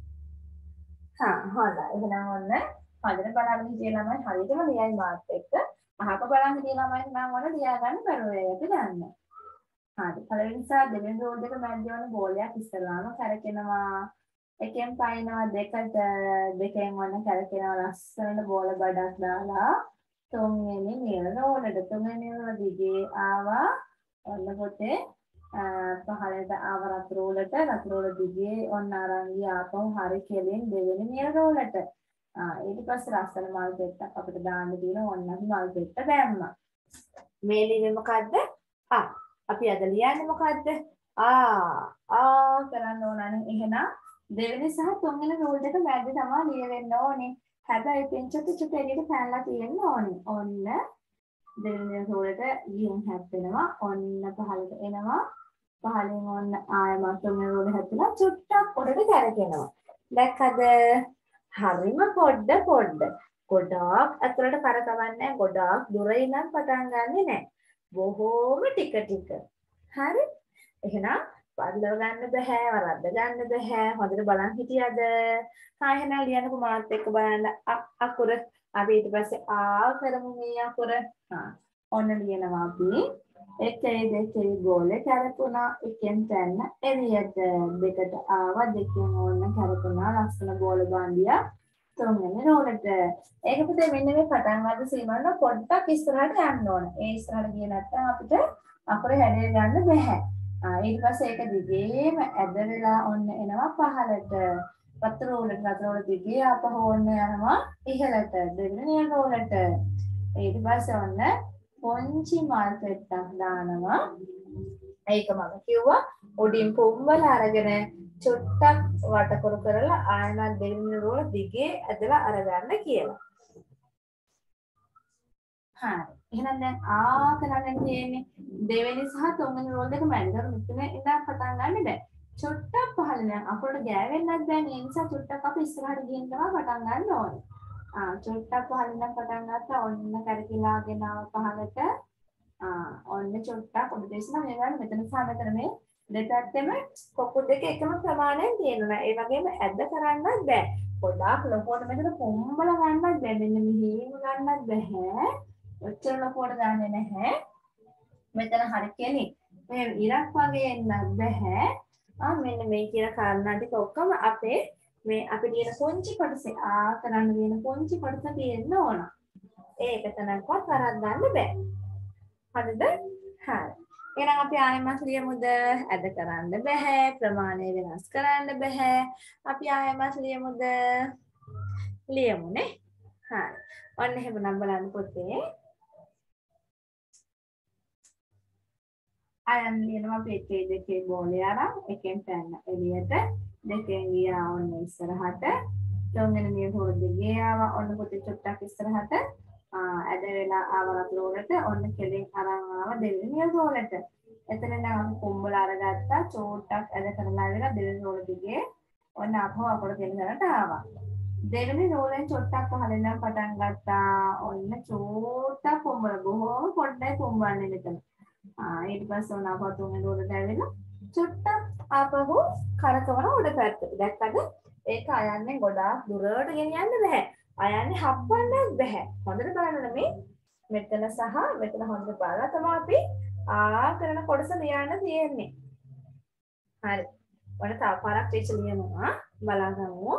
හොඳයි. එහෙනම් ඔන්න හොඳට බලාගෙන ඉන්න ළමයි හරියටම ලියයි මාත් එක්ක. අහක බලන් ඉන්න ළමයි නම් ඔන්න ලියා ගන්න බැරුවේකට ගන්න. හරි. පළවෙනි නිසා දෙවෙනි රෝල් එක මැද්දේ වන බෝලයක් ඉස්සරහාම කරකිනවා. එකෙන් පයින්නවා දෙකට දෙකෙන් වන්න කරකිනවා ලස්සනට බෝල බඩක් දාලා තුන්වෙනි නියම රෝලට තුන්වෙනි රෝල දිගේ ආවා. ඔන්න පොතේ පහළට ආව රත් රෝල දිගේ ඔන්න අරන් ගියාපහු හරි කෙලින් දෙවෙනි නියම රෝලට. ඊට පස්සේ ලස්සන මල් පෙත්තක් අපිට දාන්න තියෙන ඔන්න මල් පෙත්ත දැම්මා. මේ ලියන්නේ මොකද්ද? අපි අද ලියන්නේ මොකද්ද? කරන්න ඕනනේ. එහෙනම් දෙවෙනි සහ තුන්වෙනි රූල් දෙක මැද්දේ තමයි ලියවෙන්න ඕනේ. හැබැයි පෙන්චොත් එළියට පැනලා තියෙන්න ඕනේ. ඔන්න දෙවෙනි රූලට ගියන් හැප්පෙනවා. ඔන්න පහළට එනවා. පහළෙන් ඔන්න ආයෙමත් තුන්වෙනි රූල හැප්පිලා චුට්ටක් උඩට කැරකෙනවා. දැක්කද? හරිම පොඩ්ඩ. ගොඩාක් අතලට කරකවන්නේ ගොඩාක් දුර ඉඳන් පටන් ගන්නෙ නෑ. බොහෝම ටික. හරි? එහෙනම් පරිලව ගන්න බෑ, වරද්ද ගන්න බෑ. හොඳට බලන් හිටියද? එහෙනම් ලියන්නකො මාත් එක්ක බලන්න අකුර. අපි ඊට පස්සේ කරමු මේ අකුර. ඔන්න ලියනවා අපි. එකේ දෙකේ ගෝලේ කරකුණා. එකෙන් පැන්න එළියට. දෙකට ආවා. දෙකෙන් ඕන්න කරකුණා. ලස්සන ගෝල බාන්දියා. තුන්වෙනි රෝලට. ඒක පුතේ මෙන්න මේ පටන් ගන්න සීමාවල පොඩ්ඩක් ඉස්සරහට යන්න ඕන. ඒ ඉස්සරහට ගියේ නැත්නම් අපිට අකුර හැදේ ගන්න බැහැ. ඊට පස්සේ ඒක දිගේම ඇද වෙලා ඔන්න එනවා පහළට. රත් රෝල දිගේ අපහු ඔන්න යනවා ඉහළට. දෙවෙනි රෝලට. ඊට පස්සේ ඔන්න පොන්චි මල් පෙත්තක් දානවා. ඒක මම කිව්වා උඩින් පොම්බල අරගෙන චුට්ටක් වටකුරු කරලා ආයෙත් දෙවෙනි රෝල දිගේ ඇදලා අරගන්න කියලා. හරි. එහෙනම් දැන් කරන්න තියෙන්නේ දෙවෙනි සහ තුන්වෙනි රෝල් දෙක මැදට මෙතන ඉඳන් පටන් ගන්න බෑ. චුට්ටක් පහළ නම් අපුලට ගෑවෙන්නත් බෑ. ඒ නිසා චුට්ටක් අපි ඉස්සරහට ගිහින් තමයි පටන් ගන්න ඕනේ. චුට්ටක් පහළ නම් පටන් ගත්තා. ඔන්න කරකිලාගෙන ආව පහළට. ඔන්න චුට්ටක් උඩ දෙස්නා මේ ගන්න මෙතන සහ මෙතන මේ දෙපැත්තෙම කොකුල් දෙක එකම ප්‍රමාණයෙන් තියෙනවා. ඒ වගේම ඇද්ද කරන්නත් බෑ. පොඩ්ඩක් ලොකුවට මෙතන පොම්බල ගන්නත් බෑ. මෙන්න මෙහෙම ගන්නත් බෑ. ඔච්චර ලොකුවට ගන්නෙ නැහැ. මෙතන හරි කෙනෙක්. මේ ඉරක් වගේ එන්නත් බෑ. මෙන්න මේ කියන කාරණා ටික ඔක්කොම අපේ මේ අපි කියන පොන්චි කොටසේ කරන්න වෙන පොන්චි කොටස තියෙන්න ඕන. ඒක තනක්වත් වරද්දන්න බෑ. හරිද? හරි. එහෙනම් අපි ආයෙමත් ලියමුද? ඇද කරන්න බෑ. ප්‍රමාණය වෙනස් කරන්න බෑ. අපි ආයෙමත් ලියමුද? ලියමුනේ. හරි. ඔන්න එහෙමනම් බලන්න පොතේ. අයන් ලියනවා පෙට්ටියේ දෙකේ බෝලේ අරන් එකෙන් පැන්න එළියට දෙකෙන් ගියා ඔන්න ඉස්සරහට තුන්වෙනි නිය හොර දිගේ ආවා ඔන්න පොතේ චුට්ටක් ඉස්සරහට ඇද වෙලා ආව රතුරට ඔන්න කෙලින් අරන් ආව දෙවෙනි නිය හොරට එතන නම් කොම්බල අරගත්තා චෝට්ටක් ඇද කරලා වෙලා දෙවෙනි හොර දිගේ ඔන්න අපව අපර කෙලින්කට ආවා දෙවෙනි රෝලෙන් චොට්ටක් පහළෙන් පටන් ගත්තා ඔන්න චෝට්ටක් කොම්බල බොහොම පොඩ්ඩයි කොම්බන්නේ මෙතන ඊට පස්සේ ඔන්න ආපහු තුන්වෙනි රෝලට ඇවිල්ලා චුට්ටක් ආපහු කරකවන උඩ පැත්ත. දැක්කද? ඒක අයන්නේ ගොඩාක් දුරට ගෙනියන්න බෑ. අයන්නේ හප්පන්නත් බෑ. හොඳට බලන්න මේ මෙතන සහ මෙතන හොඳට බලලා තමයි අපි කරන කොටස ලියන්න තියෙන්නේ. හරි. ඔන්න තව පාරක් ටීචර් ලියනවා. බලගමු.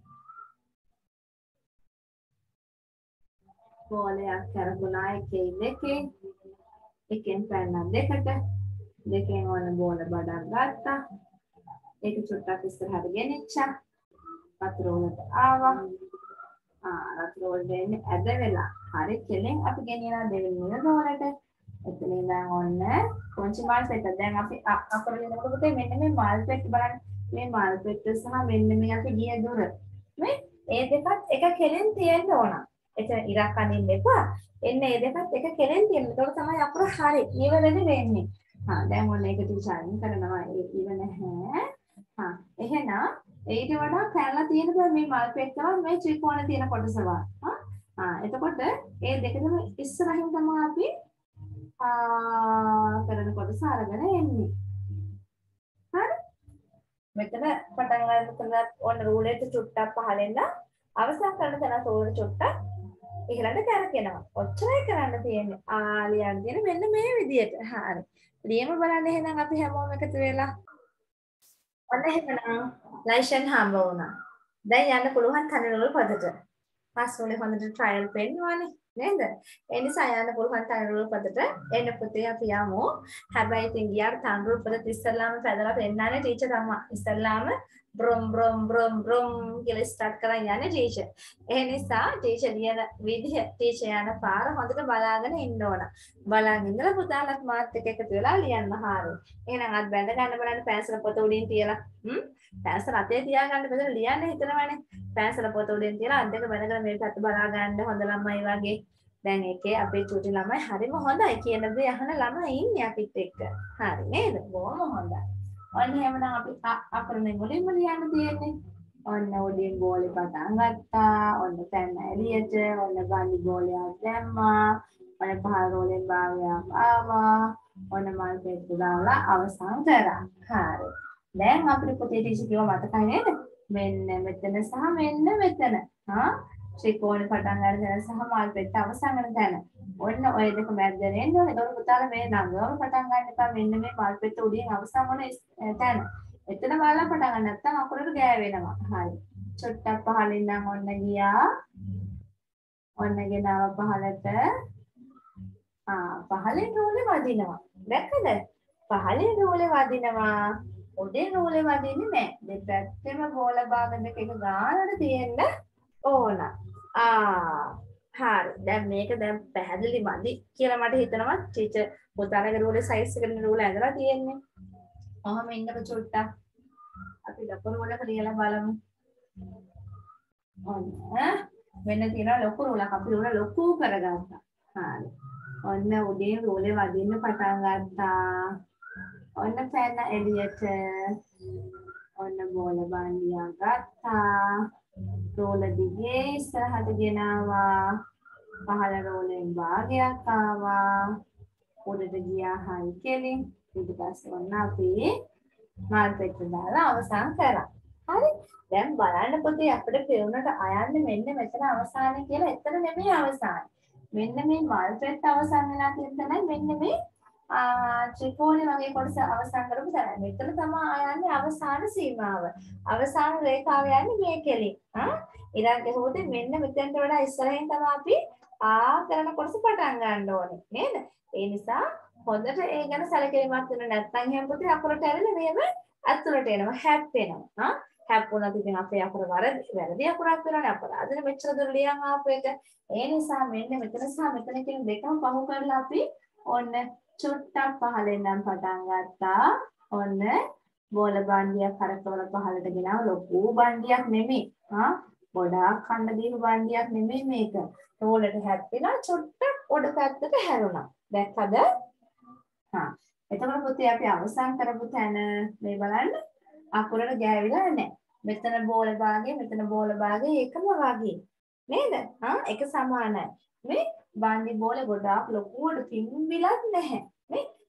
බෝලයක් කරගුණා එකෙන් එකෙන් පැන්න දෙකට දෙකෙන් ඕන බෝල බඩක් ගත්තා. ඒක චුට්ටක් ඉස්සරහට ගෙනිච්චා. වතුර වලට ආවා. වතුර වලට එන්නේ ඇද වෙලා. හරි කෙලෙන් අපි ගෙනියනවා දෙවෙනි රෝලට. එතන ඉඳන් ඔන්න කොන්චි මාල් පෙට්ට. දැන් අපි අකර දෙනකොට පුතේ මෙන්න මේ මාල් පෙට්ට බලන්න. මේ මාල් පෙට්ට සහ මෙන්න මේ අපි ගිය දුර. මේ ඒ දෙකත් එක කෙලෙන් තියෙන්න ඕන. එතන ඉරක් අනින්න එපා. එන්න ඒ දෙකත් එක කෙලෙන් තියෙන්න. ඒක තමයි අකුර හරි. නිවැරදි වෙන්නේ. දැන් ඔන්න ඒක ටිචරින් කරනවා. ඒක ඉව නැහැ. එහෙනම් ඊට වඩා පැනලා තියෙන මේ මල් පෙට්ටම මේ ත්‍රිකෝණ තියෙන කොටස එතකොට ඒ දෙකම ඉස්සරහින් තමයි අපි කරන කොටස අරගෙන එන්නේ. හරි? මෙතන පටන් ගන්න ඔන්න රූලෙට චුට්ටක් පහලෙන්න අවසන් කරන තැන රූලෙ චුට්ටක් ඉහළට කරකිනවා. ඔච්චරයි කරන්න තියෙන්නේ. ලියන්න තියෙන මෙන්න මේ විදියට. හරි. ලියම බලන්න එහෙනම් අපි හැමෝම එකතු වෙලා. ඔන්න එහෙනම් ලයිෂන් හම්බ වුණා. දැන් යන්න පුළුවන් තනිරවල පදට. පස්වලේ හොඳට ට්‍රයල් පෙන්නවනේ නේද? ඒ නිසා යන්න පුළුවන් තනිරවල පදට එන්න පුතේ අපි යමු. හැබැයි ඉතින් ගියාට තනිරවල පදට ඉස්සල්ලාම පැදලා පෙන්නන්නේ ටීචර් අම්මා. ඉස්සල්ලාම බ්‍රොම් බ්‍රොම් බ්‍රොම් බ්‍රොම් කියලා ස්ටාර්ට් කරන් යන්නේ ටීචර්. ඒ නිසා ටීචර් ලියන විදිහ ටීචර් යන පාර හොඳට බලාගෙන ඉන්න ඕන. බලන් ඉඳලා පුතාලත් මාත් එක්ක එකතු වෙලා ලියන්න හාරු. එහෙනම් අත් බැඳ ගන්න බලන්න පැන්සල පොත උඩින් තියලා. පැන්සල අතේ තියාගන්න බෙදලා ලියන්න හිතනවනේ. පැන්සල පොත උඩින් තියලා අත් දෙක බැඳගෙන මේ පැත්ත බලා ගන්න හොඳ ළමයි වගේ. දැන් ඒකේ අපේ චූටි ළමයි හරිම හොඳයි කියන දේ අහන ළමයි ඉන්නේ අපිත් එක්ක. හරි නේද? බොහොම හොඳයි. ඔන්න එහෙනම් අපි අකරණේ මුලින්ම ලියන්න තියෙන්නේ. ඔන්න උඩින් බෝලේ පටන් ගත්තා. ඔන්න පැන්න එළියට. ඔන්න බාලි බෝලයක් දැම්මා. ඔන්න පහළ රෝලෙන් භාගයක් ආවා. ඔන්න මල් පෙට්ට දාලා අවසන් කරා. හරි. දැන් අපිට පුතේ ටීචර් කිව්ව මතකයි නේද? මෙන්න මෙතන සහ මෙන්න මෙතන. ත්‍රිකෝණේ පටන් ගන්න තැන සහ මල් පෙට්ට අවසන් කරන තැන. ඔන්න ඔය දෙක මැද්දෙන් එන්න ඕනේ. ඒක පුතාලා මේ නංගවල පටන් ගන්න එපා. මෙන්න මේ මල් පෙට්ට උඩින් අවසන් වන තැන. එතන බලලා පටන් ගන්න නැත්නම් අකුරට ගෑවෙනවා. හරි. චුට්ටක් පහලින් නම් ඔන්න ගියා. ඔන්න ගෙනාව පහලට. පහලින් රෝලේ වදිනවා. දැක්කද? පහලින් රෝලේ වදිනවා. උඩින් රෝලේ වදින්නේ නැහැ. දෙපැත්තෙම බෝල භාග දෙක එක ගානට තියෙන්න ඕන. හරි. දැන් මේක දැන් පැහැදිලි මදි කියලා මට හිතෙනවා. ටීචර් පුතාලගේ රෝලේ සයිස් එකේ රෝල ඇඳලා තියෙන්නේ. ඔහම ඉන්නක චුට්ටක්. අපි ලොකු රෝලක ලියලා බලමු. ඔන්න වෙන තියෙනවා ලොකු රෝලක්. අපි රෝල ලොකු කරගත්තා. හරි. ඔන්න උඩින් රෝලේ වදින්න පටන් ගත්තා. ඔන්න පැන්න එළියට. ඔන්න බෝල බාන්දියා ගත්තා. රෝල දිගේ ඉස්සරහට ගෙනාවා. පහළ රෝලෙන් භාගයක් ආවා. උඩට ගියා හයි කෙලින්. ඊට පස්සේ ඔන්න අපි මල් පෙට්ට දාලා අවසන් කරා. හරි. දැන් බලන්න පුතේ අපිට පෙරුණට අයන්නේ මෙන්න මෙතන අවසානයේ කියලා. එතන නෙමෙයි අවසානයේ. මෙන්න මේ මල් පෙට්ට අවසන් වෙලා තියෙන තැනයි මෙන්න මේ ත්‍රිකෝණේ වගේ කොටස අවසන් කරපු තැන. මෙතන තමයි ආයන්නේ අවසාන සීමාව. අවසාන රේඛාව යන්නේ මේ කෙලින්. ඊළඟ ගහුවොත් මෙන්න මෙතෙන්ට වඩා ඉස්සරහින් තමයි අපි කරන කොටස පටන් ගන්න ඕනේ. නේද? ඒ නිසා හොඳට ඒ ගැන සැලකිලිමත් වෙන්න නැත්නම් එහෙම පුතේ අකුරට ඇවිල්ලා මෙහෙම අතුරට එනවා. හැප්පෙනවා. හැප්පුණාද ඉතින් අපේ අකුර වැරදි අකුරක් වෙනවනේ. අපරාධනේ මෙච්චර දුර ලියන් ආපු එක. ඒ නිසා මෙන්න මෙතන සහ මෙතන කියන දෙකම පහු කරලා අපි ඔන්න චුට්ටක් පහලෙන් නම් පටන් ගත්තා. ඔන්න බෝල බණ්ඩියක් කරකවල පහලට ගෙනාව. ලොකු බණ්ඩියක් නෙමෙයි. ගොඩාක් කන්න දීපු බණ්ඩියක් නෙමෙයි මේක. රෝලට හැප්පිලා චුට්ටක් උඩ පැත්තට හැරුණා. දැක්කද? එතකොට පුතේ අපි අවසන් කරපු තැන මේ බලන්න අකුරට ගෑවිලා නැහැ. මෙතන බෝල භාගය මෙතන බෝල භාගය එකම වගේ. නේද? එක සමානයි. මේ බණ්ඩි බෝල ගොඩාක් ලොකුවට පිම්බිලත් නැහැ. මේ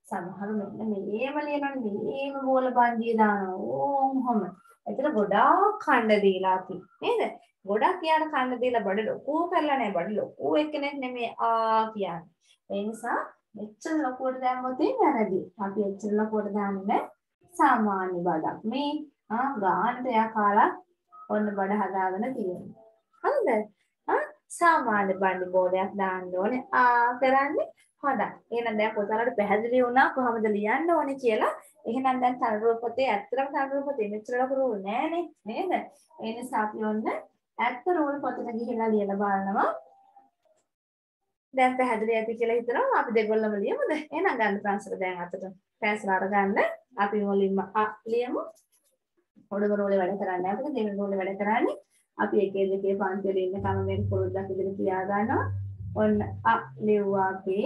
සමහර මෙන්න මේම ලියනවනේ මේම බෝල බන්දිය දානවා ඕම්ම. එතන ගොඩාක් ඛණ්ඩ දීලා අපි නේද? ගොඩක් යාට ඛණ්ඩ දීලා බඩ ලොකු කරලා නැහැ. බඩ ලොකු එක්කෙනෙක් නෙමෙයි ආ කියන්නේ. ඒ නිසා මෙච්චර ලොකුවට දැම්මොත් වැරදි. අපි එච්චර ලොකුවට දාන්නේ සාමාන්‍ය බඩක්. මේ ගානට එයා කාලා ඔන්න බඩ හදාගෙන තියෙනවා. හරිද? සාමාන්‍ය බණ්ඩි බෝලයක් දාන්න ඕනේ. කරන්නේ හොඳයි. එහෙනම් දැන් පුතාලට පැහැදිලි වුණා කොහොමද ලියන්න ඕනේ කියලා. එහෙනම් දැන් තනරුව පොතේ ඇත්තටම තනරුව පොතේ මෙච්චර ලොකු රූල් නෑනේ නේද? ඒ නිසා අපි ඔන්න ඇත්ත රූල් පොතට ගිහිල්ලා ලියලා බලනවා. දැන් පැහැදිලි ඇති කියලා හිතනවා. අපි දෙගොල්ලම ලියමුද? එහෙනම් ගන්න පැන්සල දැන් අතට. පැන්සල අරගන්න. අපි මුලින්ම ලියමු. ඔඩම රෝලේ වැඩ කරන්නේ අපිට දෙවෙනි රෝලේ වැඩ කරන්නේ. අපි එකේ දෙකේ පන්තිවල ඉන්න කම මේක පොරොද්දක් විදිහට තියා ගන්නවා. ඔන්න ලියුවා අපි.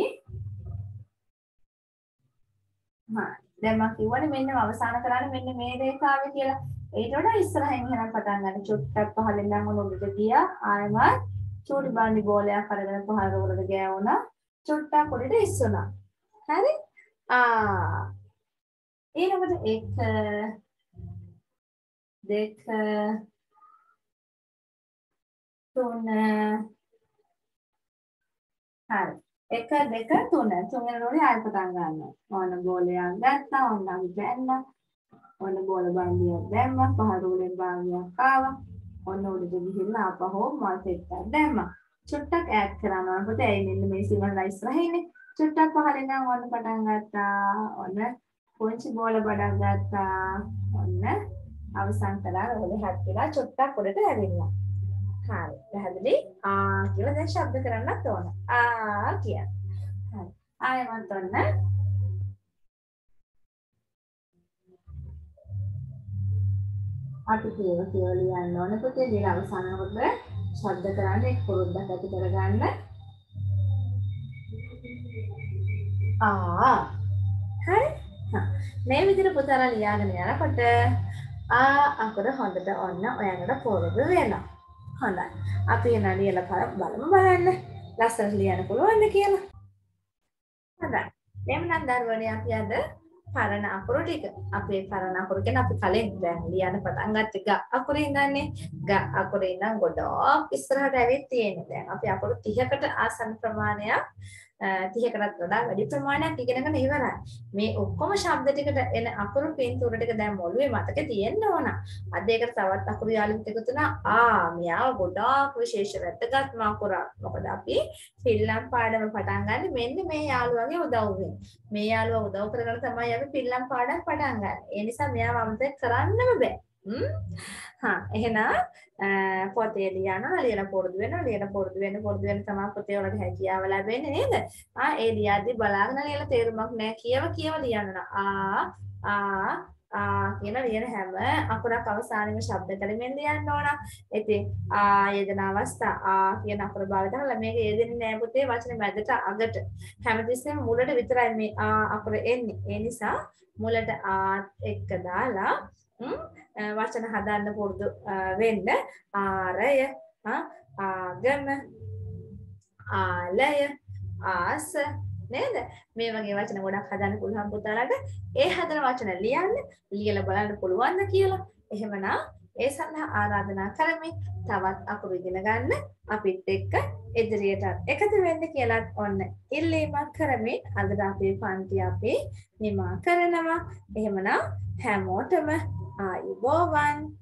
දැන් මම කියවනේ මෙන්න අවසන් කරන්නේ මෙන්න මේ රේඛාවේ කියලා. ඊට වඩා ඉස්සරහින් එහෙනම් පටන් ගන්න. චුට්ටක් පහළින් නම් ඔන්න උඩට ගියා. ආයෙමත් චූටි බාණ්ඩි බෝලයක් අරගෙන පහළ රෝලට ගෑවුණා. චුට්ටක් උඩට ඉස්සුණා. හරි? ඊළඟට 1 2 3 හරි 1 2 3 තුන්වෙනි රෝලේ ආයෙ පටන් ගන්නවා. ඔන්න බෝලයක් ගත්තා. ඔන්න අපි දැම්මා. ඔන්න බෝල බන්දියක් දැම්මා. පහ රෝලෙන් භාගයක් ආවා. ඔන්න උඩට ගිහිල්ලා ආපහු මල් සෙට්ටක් දැම්මා. චුට්ටක් ඈඩ් කරනවා. මොකද ඇයි මෙන්න මේ සිවල්ලා ඉස්සරහින්නේ. චුට්ටක් පහලින් නම් ඔන්න පටන් ගත්තා. ඔන්න පොන්චි බෝල බඩක් ගත්තා. ඔන්න අවසන් කළා. රෝලේ හත් වෙලා චුට්ටක් උඩට ඇවිල්ලා. හරි. පැහැදිලි? කියලා දැන් ශබ්ද කරන්නත් ඕන. කියන. හරි. ආයෙමත් ඔන්න. අපි කියලා ලියන්න ඕන පුතේ. ඊළ අවසානකොට ශබ්ද කරන්න එක් පුරුද්දක් ඇති කරගන්න. හරි. මේ විදිහට පුතාලා ලියාගෙන යනකොට අකුර හොඳට ඔන්න ඔයගොල්ලෝ පුරුදු වෙනවා. හොඳයි. අපි එන ලියලා බලන්න. ලස්සනට ලියන්න පුළුවන්ද කියලා. හොඳයි. එhmenan දරුවනේ අපි අද පරණ අකුරු ටික. අපේ පරණ අකුරු කියන අපි කලින් දැන් ලියන්න පටන් ගත්තේ ග අකුරේ ඉඳන්නේ. ග අකුරේ ඉඳන් ගොඩක් ඉස්සරහට ඇවිත් තියෙනවා. දැන් අපි අකුරු 30කට ආසන්න ප්‍රමාණයක් 30කටත් වඩා වැඩි ප්‍රමාණයක් ඉගෙනගෙන ඉවරයි. මේ ඔක්කොම ශබ්ද ටිකට එන අකුරු පින්තූර ටික දැන් මොළුවේ මතකේ තියෙන්න ඕන. අද ඒකට තවත් අකුරු යාළුවෙක් එකතු වුණා. මෙයාව ගොඩාක් විශේෂ වැදගත් අකුරක්. මොකද අපි පිල්ලම් පාඩම පටන් ගන්න මෙන්න මේ යාළුවාගේ උදව්වෙන්. මේ යාළුවා උදව් කරගෙන තමයි අපි පිල්ලම් පාඩම් පටන් ගන්න. ඒ නිසා මෙයාව අමතක කරන්නම බෑ. එහෙනම් පොතේ ලියලා පුරුදු වෙන තමයි පොතේ වලට හැකියාව ලැබෙන්නේ නේද? ඒ ලියද්දි බලාගෙන ලියලා තේරුමක් නැහැ කියව ලියන්න. කියන ලියන හැම අකුරක් අවසානයේම ශබ්ද කලමින් ලියන්න ඕන. ඉතින් යෙදෙන අවස්ථා කියන අකුර භාවිත කරලා මේක යෙදෙන්නේ නැහැ පුතේ වචන මැදට අගට. හැමතිස්සෙම මුලට විතරයි මේ අකුර එන්නේ. ඒ නිසා මුලට එක්ක දාලා වචන හදන්න පුරුදු වෙන්න. ආරය, ආගම, ආලය, ආස නේද? මේ වගේ වචන ගොඩක් හදන්න පුළුවන් පුතාලට. ඒ හදන වචන ලියලා බලන්න පුළුවන්ද කියලා. එහෙමනම් ඒ සඳහා ආරාධනා කරමි. තවත් අකුරු ඉගෙන ගන්න අපිත් එක්ක ඉදිරියට එකතු වෙන්න කියලා ඔන්න ඉල්ලීමක් කරමින් අද අපේ පන්ති අපි නිමා කරනවා. එහෙමනම් හැමෝටම ආයුබෝවන්.